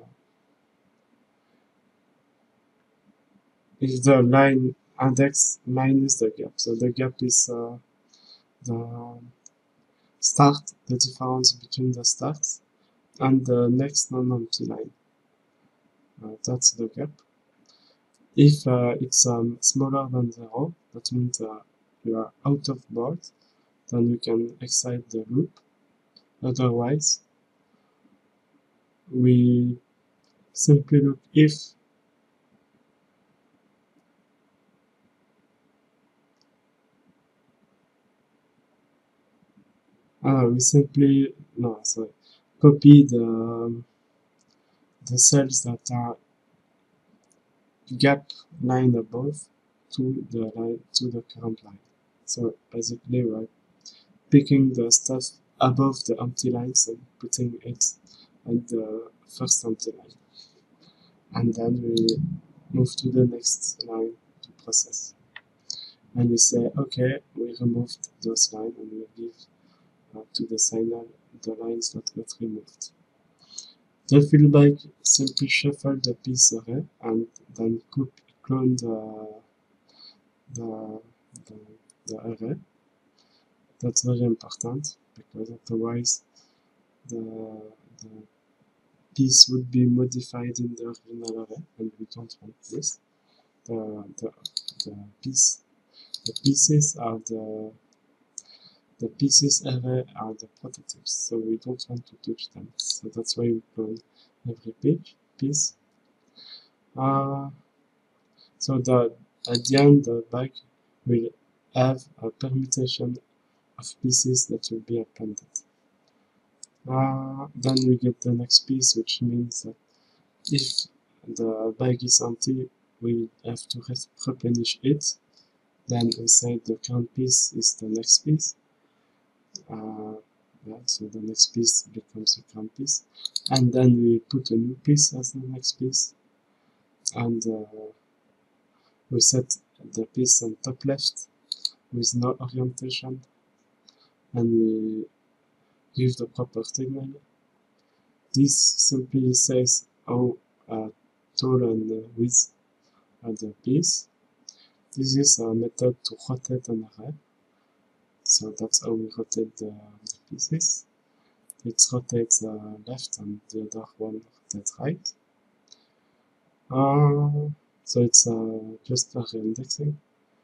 if the line index minus the gap, so the gap is uh, the start, the difference between the start and the next non-empty line. Uh, that's the gap. If uh, it's um, smaller than zero, that means uh, you are out of board, then you can excite the loop. Otherwise, we simply look if uh, we simply no sorry copy the um, the cells that are gap line above to the line to the current line. So basically, we're picking the stuff above the empty lines and putting it at the first empty line, and then we move to the next line to process. And we say, okay, we removed those lines, and we give uh, to the signal the lines that got removed. The feedback simply shuffle the piece array and then clone the, the, the, the array. That's very important because otherwise the, the piece would be modified in the original array, and we don't want this. The, the, the, piece, the pieces are the The pieces array are the prototypes, so we don't want to touch them. So that's why we clone every page, piece. Uh, so the, at the end, the bag will have a permutation of pieces that will be appended. Uh, then we get the next piece, which means that if the bag is empty, we have to replenish it. Then we say the current piece is the next piece. Uh, yeah, so the next piece becomes a current piece, and then we put a new piece as the next piece, and uh, we set the piece on top left with no orientation, and we give the proper signal. This simply says how uh, tall and uh, width are the piece. This is a method to rotate an array, so that's how we rotate the, the pieces. It rotates uh, left and the other one rotates right. Uh, so it's uh, just array indexing.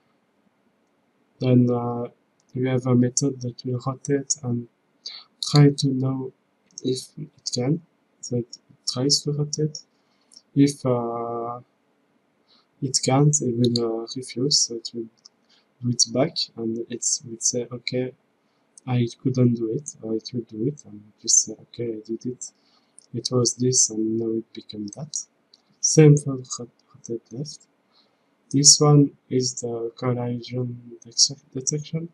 Then uh, we have a method that will rotate and try to know if it can. So it tries to rotate. If uh, it can't, it will uh, refuse. So it will do it back, and it will say, okay, I couldn't do it, or it will do it, and just say, okay, I did it. It was this, and now it became that. Same for rotate left. This one is the collision detection.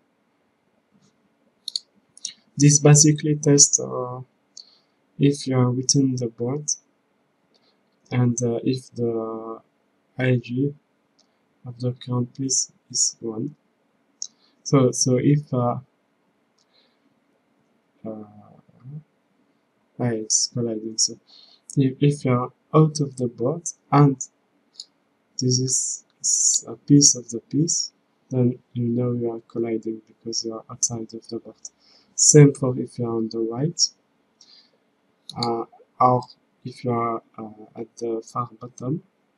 This basically tests uh, if you are within the board and uh, if the I G of the current piece is one. So, so if uh, uh, ah, it's colliding. So if, if you are out of the board and this is a piece of the piece, then you know you are colliding because you are outside of the board. Same for if you are on the right, uh, or if you are uh, at the far bottom,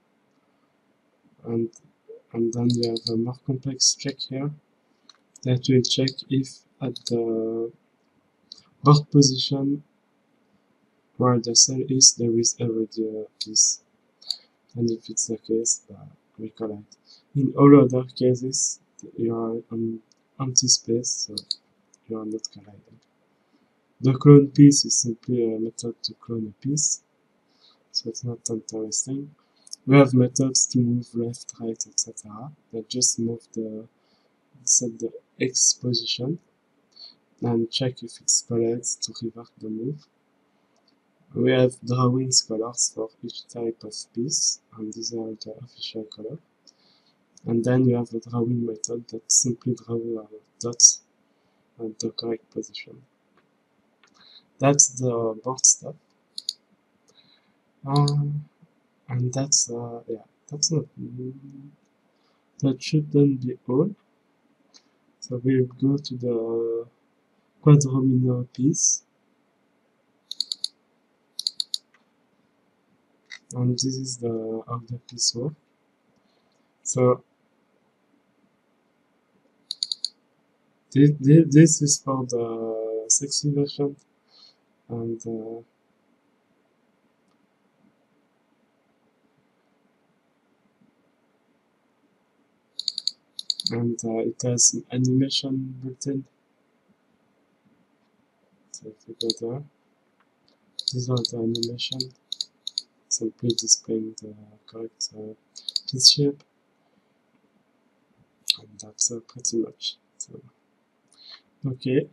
and and then you have a more complex check here that will check if at the board position where the cell is there is already a piece, and if it's the case, uh, we collide. In all other cases, you are on empty space, so you are not colliding. The clone piece is simply a method to clone a piece, so it's not interesting. We have methods to move left, right, et cetera that just move the set the X position and check if it collides to revert the move. We have drawing colors for each type of piece, and these are the official colors. And then you have a drawing method that simply draws uh, dots at the correct position. That's the board stuff. Um, and that's, uh, yeah, that's not, that shouldn't be all. So we'll go to the quadromino piece. And this is the how the piece work. So this, this is for the sexy version, and uh, and uh, it has an animation built in. So if you go there, these are the animation, simply displaying the correct uh, piece shape, and that's uh, pretty much. So okay,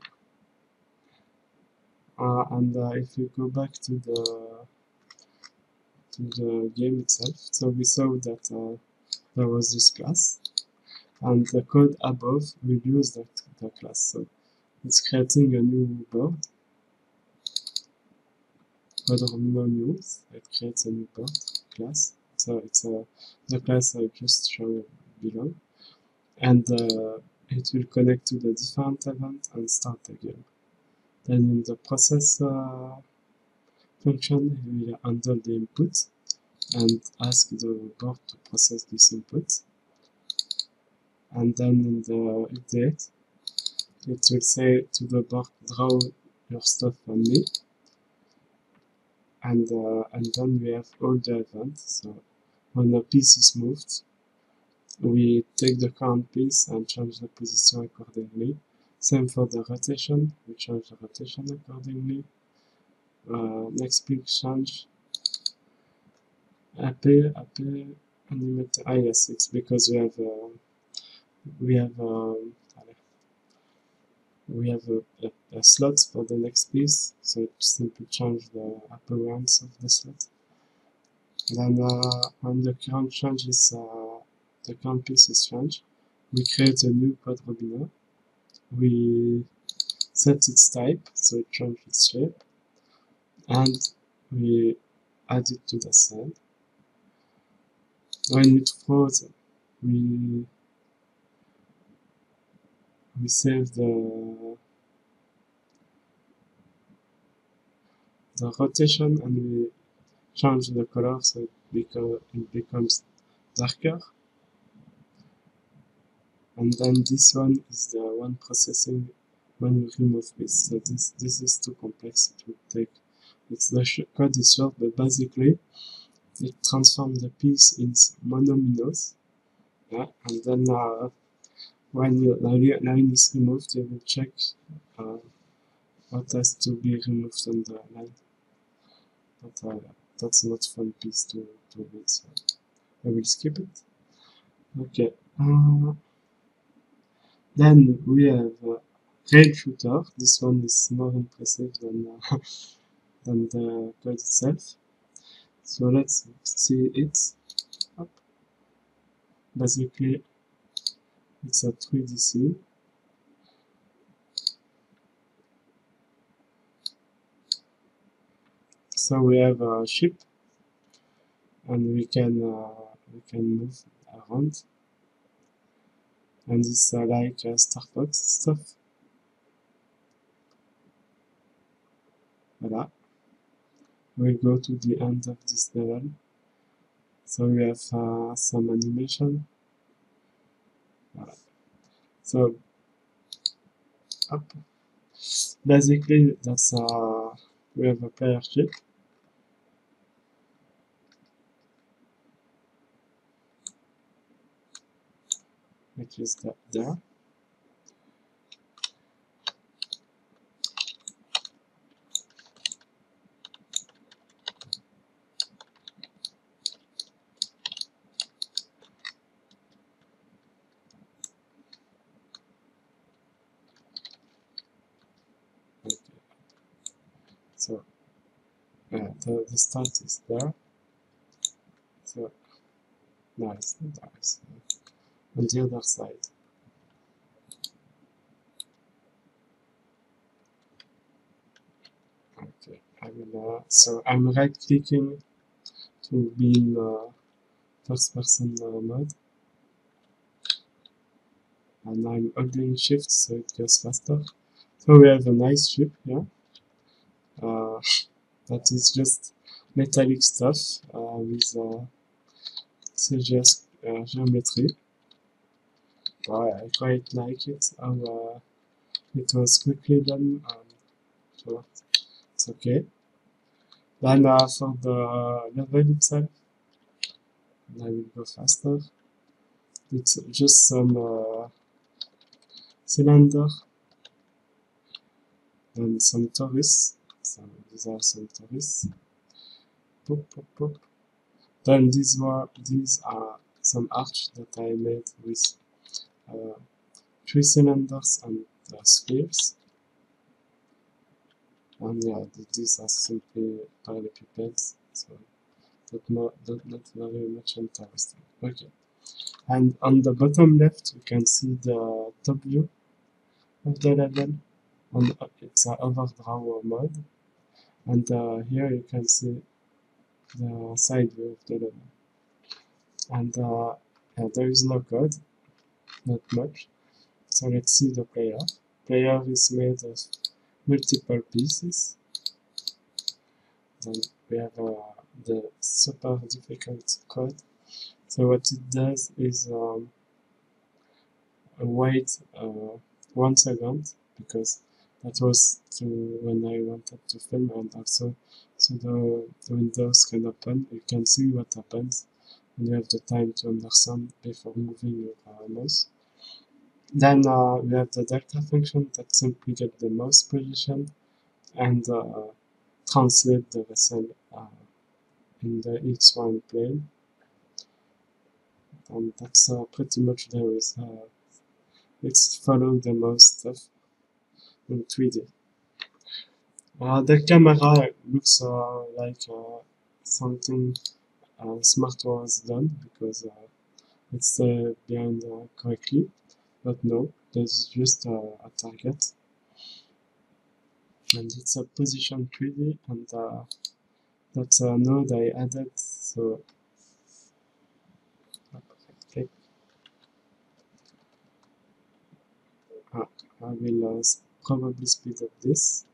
uh, and uh, if you go back to the to the game itself, so we saw that uh, there was this class, and the code above will use that the class. So it's creating a new board, quadromino news. It creates a new board class. So it's a the class I just showed below, and uh, it will connect to the different event and start the game. Then in the process uh, function, we will handle the input and ask the board to process this input. And then in the update, it will say to the board, draw your stuff on me. And, uh, and then we have all the events. So when a piece is moved, we take the current piece and change the position accordingly. Same for the rotation, we change the rotation accordingly. Uh, next piece change. Appear, appear, animate. Ah yes, it's because we have uh, we have um, we have a, a, a slot for the next piece, so it simply change the appearance of the slot. Then uh, when the current change is uh, the current piece is changed, we create a new quadromino. We set its type, so it changes its shape, and we add it to the cell. When it froze, we we save the the rotation and we change the color so it, beco it becomes darker. And then this one is the one processing when we remove piece. So this this is too complex. It would take. It's the code is short, but basically it transforms the piece into monominos. Yeah, and then uh, when the line is removed, you will check uh, what has to be removed on the line. But uh, that's not fun piece to to read, so I will skip it. Okay. Uh, then we have uh, Rail Shooter. This one is more impressive than uh, than the code itself. So let's see it. Up. Basically, it's a three D scene. So we have a ship, and we can uh, we can move around. and it's uh, like uh, Starbucks stuff. Voilà. We'll go to the end of this level. So we have uh, some animation. Voilà. So, up. Basically, that's uh, we have a player ship. Which is that there. Okay. So uh, the, the start is there. So nice, nice. On the other side. Okay, I will. Uh, so I'm right clicking to be in uh, first person uh, mode, and I'm holding shift so it goes faster. So we have a nice ship here. Uh, that is just metallic stuff uh, with uh, C G S uh, geometry. Well, I quite like it. How uh, it was quickly done. Um, so it's okay. Then uh, for the level itself, I will go faster. It's just some uh, cylinder, then some tourists. So these are some tourists. Pop, pop, pop. Then these were these are some arch that I made with uh, three cylinders and uh, spheres. And yeah, these are simply parallelepipeds, so not, not, not, not very much interesting. Okay. And on the bottom left, you can see the top view of the level. And it's an overdraw mode. And uh, here you can see the side view of the level. And uh, yeah, there is no code, not much. So let's see the player. Player is made of multiple pieces. Then we have uh, the super difficult code. So what it does is um, wait uh, one second, because that was to when I wanted to film, and also so the, the windows can open, you can see what happens, and you have the time to understand before moving your uh, mouse. Then uh, we have the delta function that simply get the mouse position and uh, translate the vessel uh, in the X Y plane. And that's uh, pretty much there is. Uh, it's follow the mouse stuff in three D. Uh, the camera looks uh, like uh, something uh, smart was done, because uh, it's uh, behind uh, correctly, but no, there's just uh, a target, and it's a position three D, and uh, that's a node I added, so okay. uh, I will uh, probably speed up this.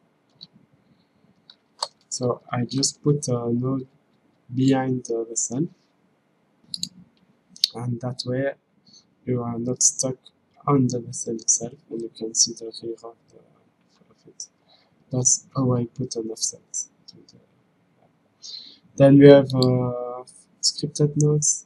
So I just put a node behind the vessel, and that way you are not stuck on the vessel itself, and you can see the rear of, the, of it. That's how I put an offset to the. Then we have uh, scripted nodes.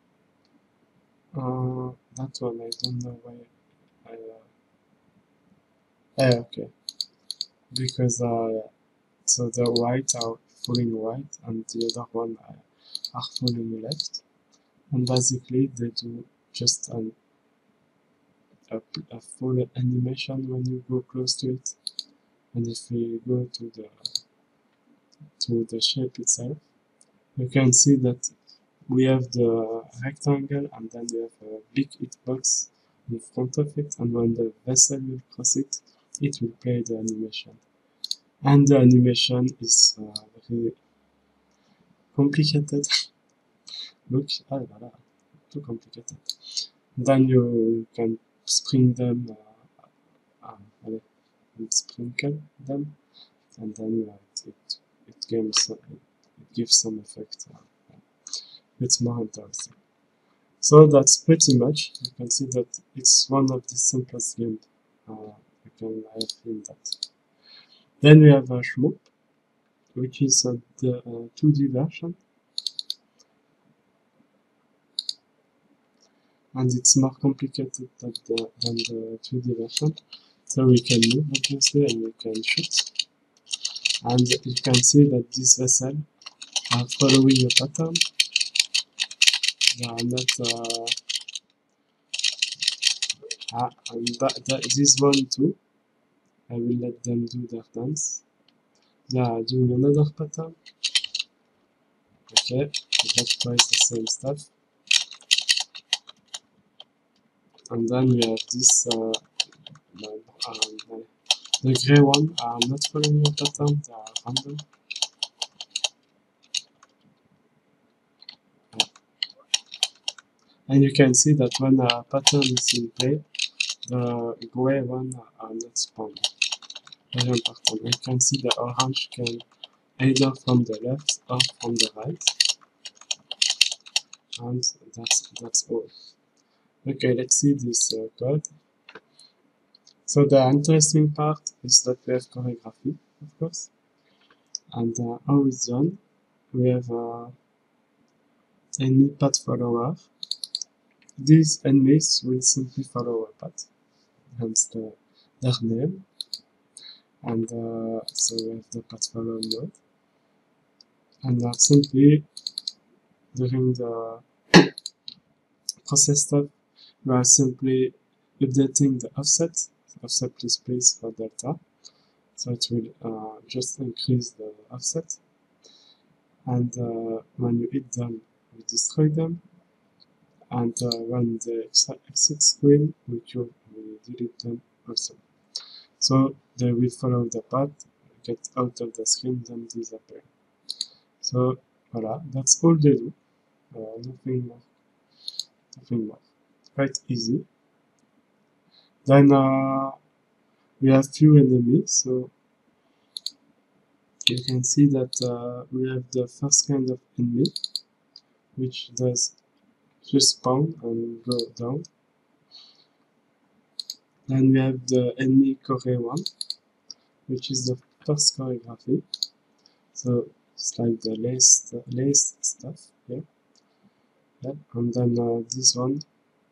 Uh, that one I don't know why I. Uh, eh, okay, because uh, so the white are falling right, and the other one are, are falling left, and basically they do just an a, a full animation when you go close to it. And if we go to the to the shape itself, you can see that we have the rectangle, and then we have a big hitbox in front of it, and when the vessel will cross it, it will play the animation. And the animation is uh, very complicated. Look, ah, voilà, too complicated. Then you can spring them, uh, uh, and sprinkle them, and then uh, it, it, it, gives, uh, it gives some effect. Uh, it's more interesting. So that's pretty much. You can see that it's one of the simplest games uh, you can have in that. Then we have a Shmoop, which is uh, the uh, two D version, and it's more complicated than the, than the two D version. So we can move obviously, and we can shoot. And you can see that this vessel are following a pattern. They are not. Uh, ah, and that, that, this one too. I will let them do their dance. They are doing another pattern. Okay, that's twice the same stuff. And then we have this. Uh, um, the grey one are not following a pattern. They are random. And you can see that when a pattern is in play, the grey one are not spawned. Very important. You can see the orange can either from the left or from the right. And that's that's all. Okay, let's see this uh, code. So the interesting part is that we have choreography, of course. And uh, how it's done, we have uh, enemy path follower. These enemies will simply follow a path, hence the, their name. And uh, so we have the path follow mode. And uh, simply during the process step, we are simply updating the offset, offset plus space for delta. So it will uh, just increase the offset. And uh, when you hit them, we destroy them. And uh, when the exit screen, we, we delete them also. So they will follow the path, get out of the screen, then disappear. So voila, that's all they do. Uh, nothing more. Nothing more. Quite easy. Then uh, we have few enemies. So you can see that uh, we have the first kind of enemy, which does just spawn and go down. Then we have the enemy choreo one, which is the first choreography. So it's like the lace, the lace stuff here. Yeah. And then uh, this one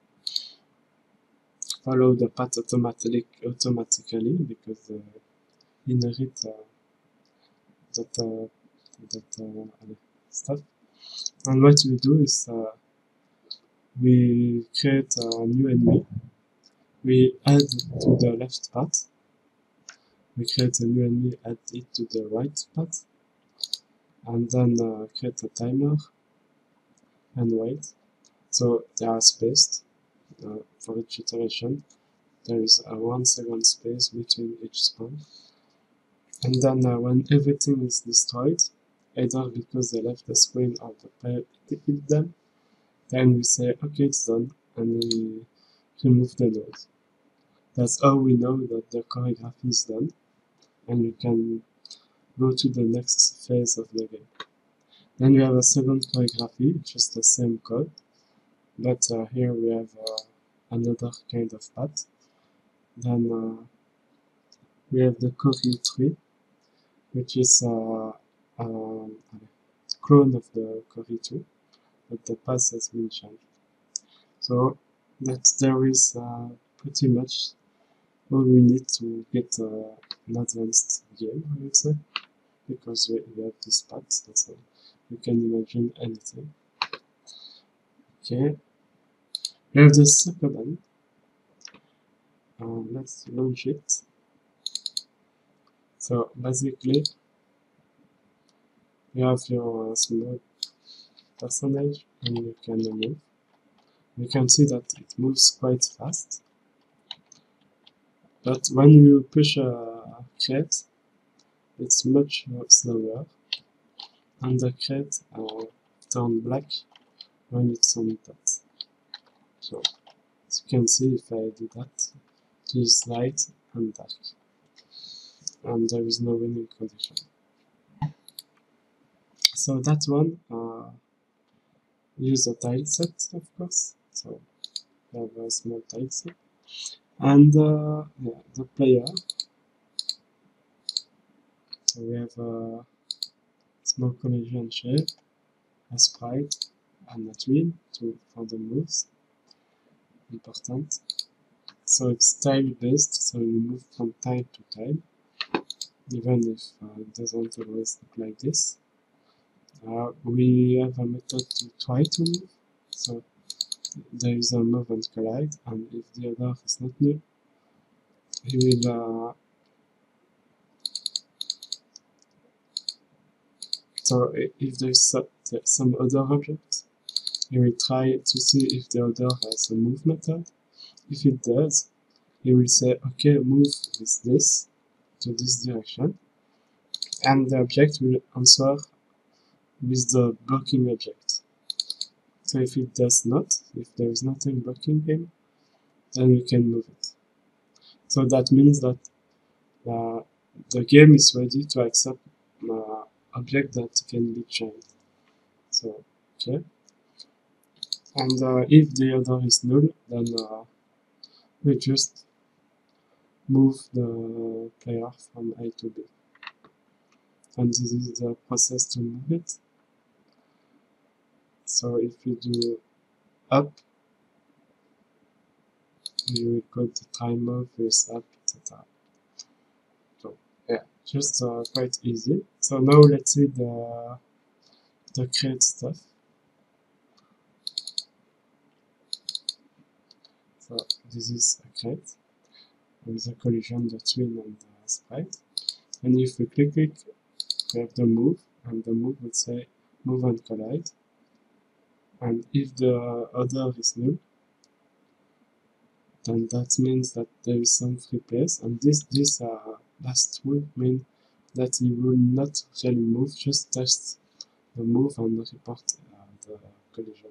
follow the path automatically, automatically because they inherit uh, that uh, that uh, stuff. And what we do is uh, we create a new enemy. We add to the left path. We create a new enemy, add it to the right path, and then uh, create a timer and wait. So they are spaced uh, for each iteration. There is a one second space between each spawn. And then uh, when everything is destroyed, either because they left the screen or the player hit them, then we say okay, it's done, and we remove the node. That's how we know that the choreography is done, and we can go to the next phase of the game. Then we have a second choreography, just the same code, but uh, here we have uh, another kind of path. Then uh, we have the choreo tree, which is uh, um, a clone of the choreo two, but the path has been changed. So that there is uh, pretty much all we need to get uh, an advanced game, I would say, because we, we have this path, so you can imagine anything. Okay, we have the second one. Uh, let's launch it. So basically, you have your uh, small personage and you can move. You can see that it moves quite fast. But when you push a crate, it's much slower. And the crate uh, turns black when it's on top. So So you can see if I do that, it is light and dark, and there is no winning condition. So that one uh, use a tile set, of course. So we have a small tile set, and uh, yeah, the player. So we have a small collision shape, a sprite, and a twin to for the moves. Important. So it's tile based, so you move from tile to tile, even if uh, it doesn't always look like this. Uh, we have a method to try to move, so there is a move and collide, and if the other is not null, he will. Uh, so if there is some other object, he will try to see if the other has a move method. If it does, he will say, okay, move with this to this direction, and the object will answer with the blocking object. So if it does not, if there is nothing blocking him, then we can move it. So that means that uh, the game is ready to accept uh, object that can be changed. So, okay. And uh, if the other is null, then uh, we just move the player from A to B. And this is the process to move it. So if you do up, you will go to timer with up, et cetera. So yeah, just uh, quite easy. So now let's see the the create stuff. So this is a crate with the collision, the twin, and the sprite. And if we click it, we have the move, and the move would say move and collide. And if the other is null, then that means that there is some free place. And this this uh, last rule means that you will not really move, just test the move and report uh, the collision.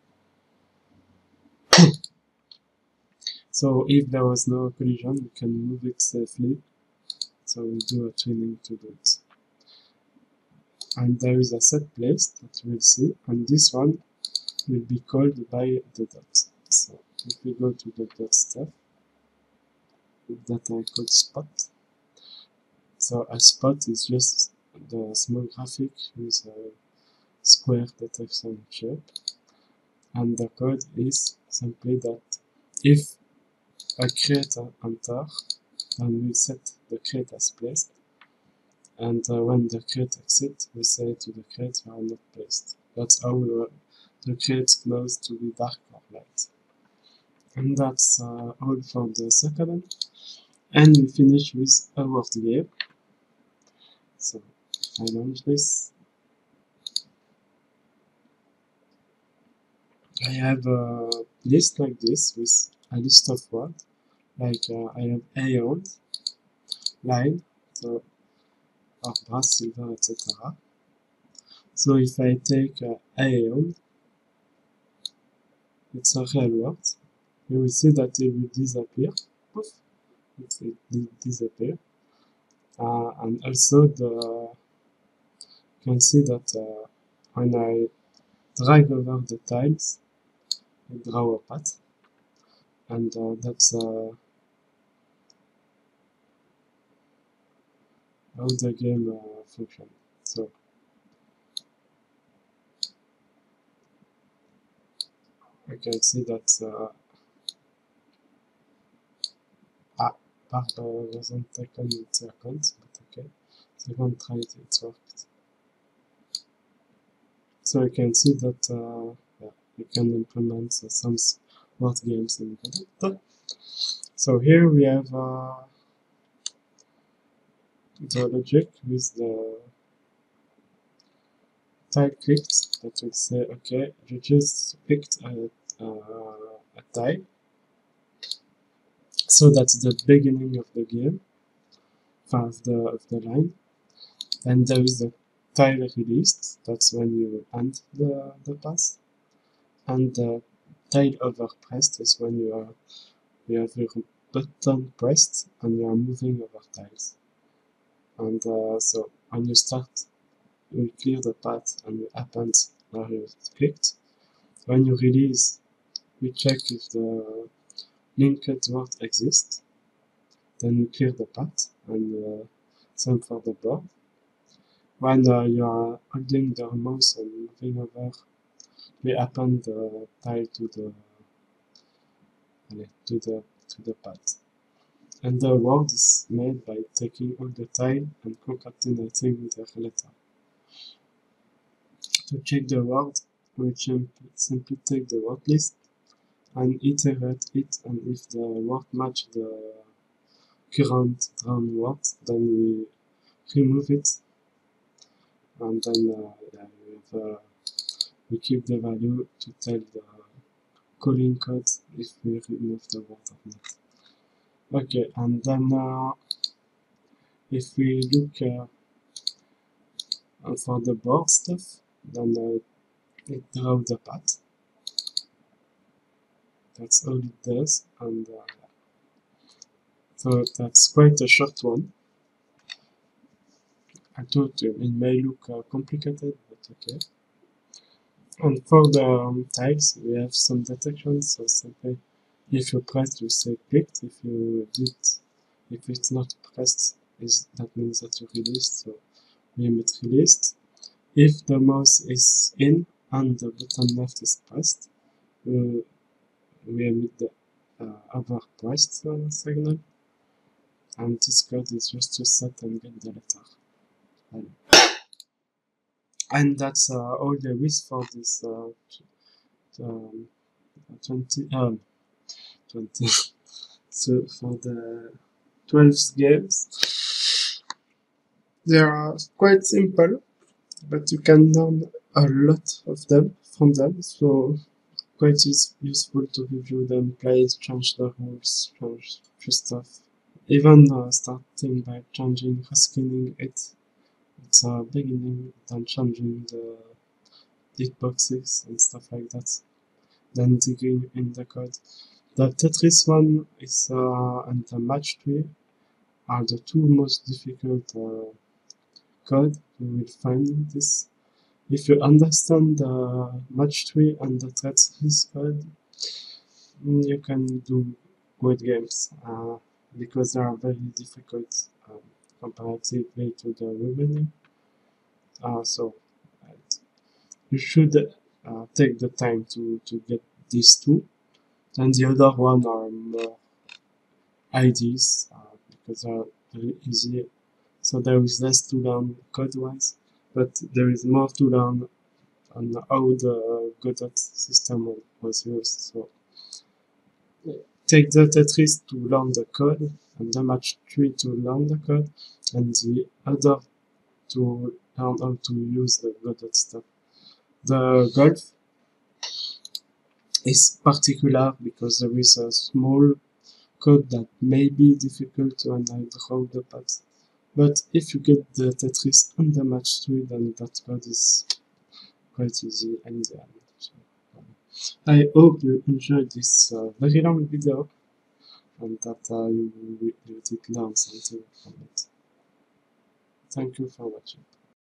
So if there was no collision, we can move it safely. So we do a twinning to do it. And there is a set place that we'll see, and this one will be called by the dot. So if we go to the dot stuff, that I call spot. So a spot is just the small graphic with a square detection shape, and the code is simply that if a creator enter, then we set the crate as placed, and uh, when the crate exit, we say to the crate you are not placed. That's how we, the crate knows to be dark or light. And that's uh, all for the second. And we finish with a word game. So if I launch this, I have a list like this with a list of words. Like uh, I have aeon, line, so or brass, silver, et cetera. So if I take uh, aeon, it's a real word. You will see that it will disappear. Poof, it will disappear. Uh, and also the you can see that uh, when I drag over the tiles, I draw a path, and uh, that's uh, how the game uh, functions. So I can see that uh, ah, part wasn't taken into account, but okay. Second try it, it worked. So you can see that uh, yeah, you can implement uh, some word games in Godot. So here we have uh, the logic with the tile clicked that will say, okay, you just picked a, uh, a tile. So that's the beginning of the game, of the, of the line. And there is the tile released, that's when you end the, the pass. And the tile over pressed is when you are you have your button pressed and you are moving over tiles. And uh, so when you start, you clear the path and it happens where you clicked. When you release, we check if the linked word exists. Then you clear the path and uh, same for the board. When uh, you are holding the mouse and moving over, we append the tile to the to the to the path. And the word is made by taking all the tile and concatenating their letter. To check the word, we simply take the word list and iterate it, and if the word matches the current drawn word, then we remove it, and then uh, yeah, we, have, uh, we keep the value to tell the calling code if we remove the word or not. Okay, and then uh, if we look uh, for the board stuff, then uh, it draws the path. That's all it does, and uh, so that's quite a short one. I thought it may look uh, complicated, but okay. And for the um, tiles, we have some detections. So simply, if you press, you say clicked. If you did, if it's not pressed, is that means that you released. So we emit released. If the mouse is in and the button left is pressed, we, we emit the uh, other pressed uh, signal. And this code is just to set and get the letter. And, and that's uh, all there is for this uh, um, twenty um, twenty so for the twelve games. They are quite simple, but you can learn a lot of them from them, so quite is useful to review them, play, change the rules, change few stuff. Even uh, starting by changing, reskinning it, it's a beginning, then changing the hitboxes and stuff like that, then digging in the code. The Tetris one is uh, and the match tree are the two most difficult uh, code you will find in this. If you understand the match tree and the Tetris code, you can do good games uh, because they are very difficult um, comparatively to the remaining. Uh, so uh, you should uh, take the time to, to get these two, and the other one are more I Ds uh, because they are very easy. So there is less to learn code-wise, but there is more to learn on how the Godot system was used. So take the Tetris to learn the code, and the match tree to learn the code, and the other to learn how to use the Godot stuff. The golf is particular because there is a small code that may be difficult when I draw the path. But if you get the Tetris and the match tree, then that code is quite easy and uh, so, um, I hope you enjoyed this uh, very long video and that uh, you, you did learn something from it. Thank you for watching.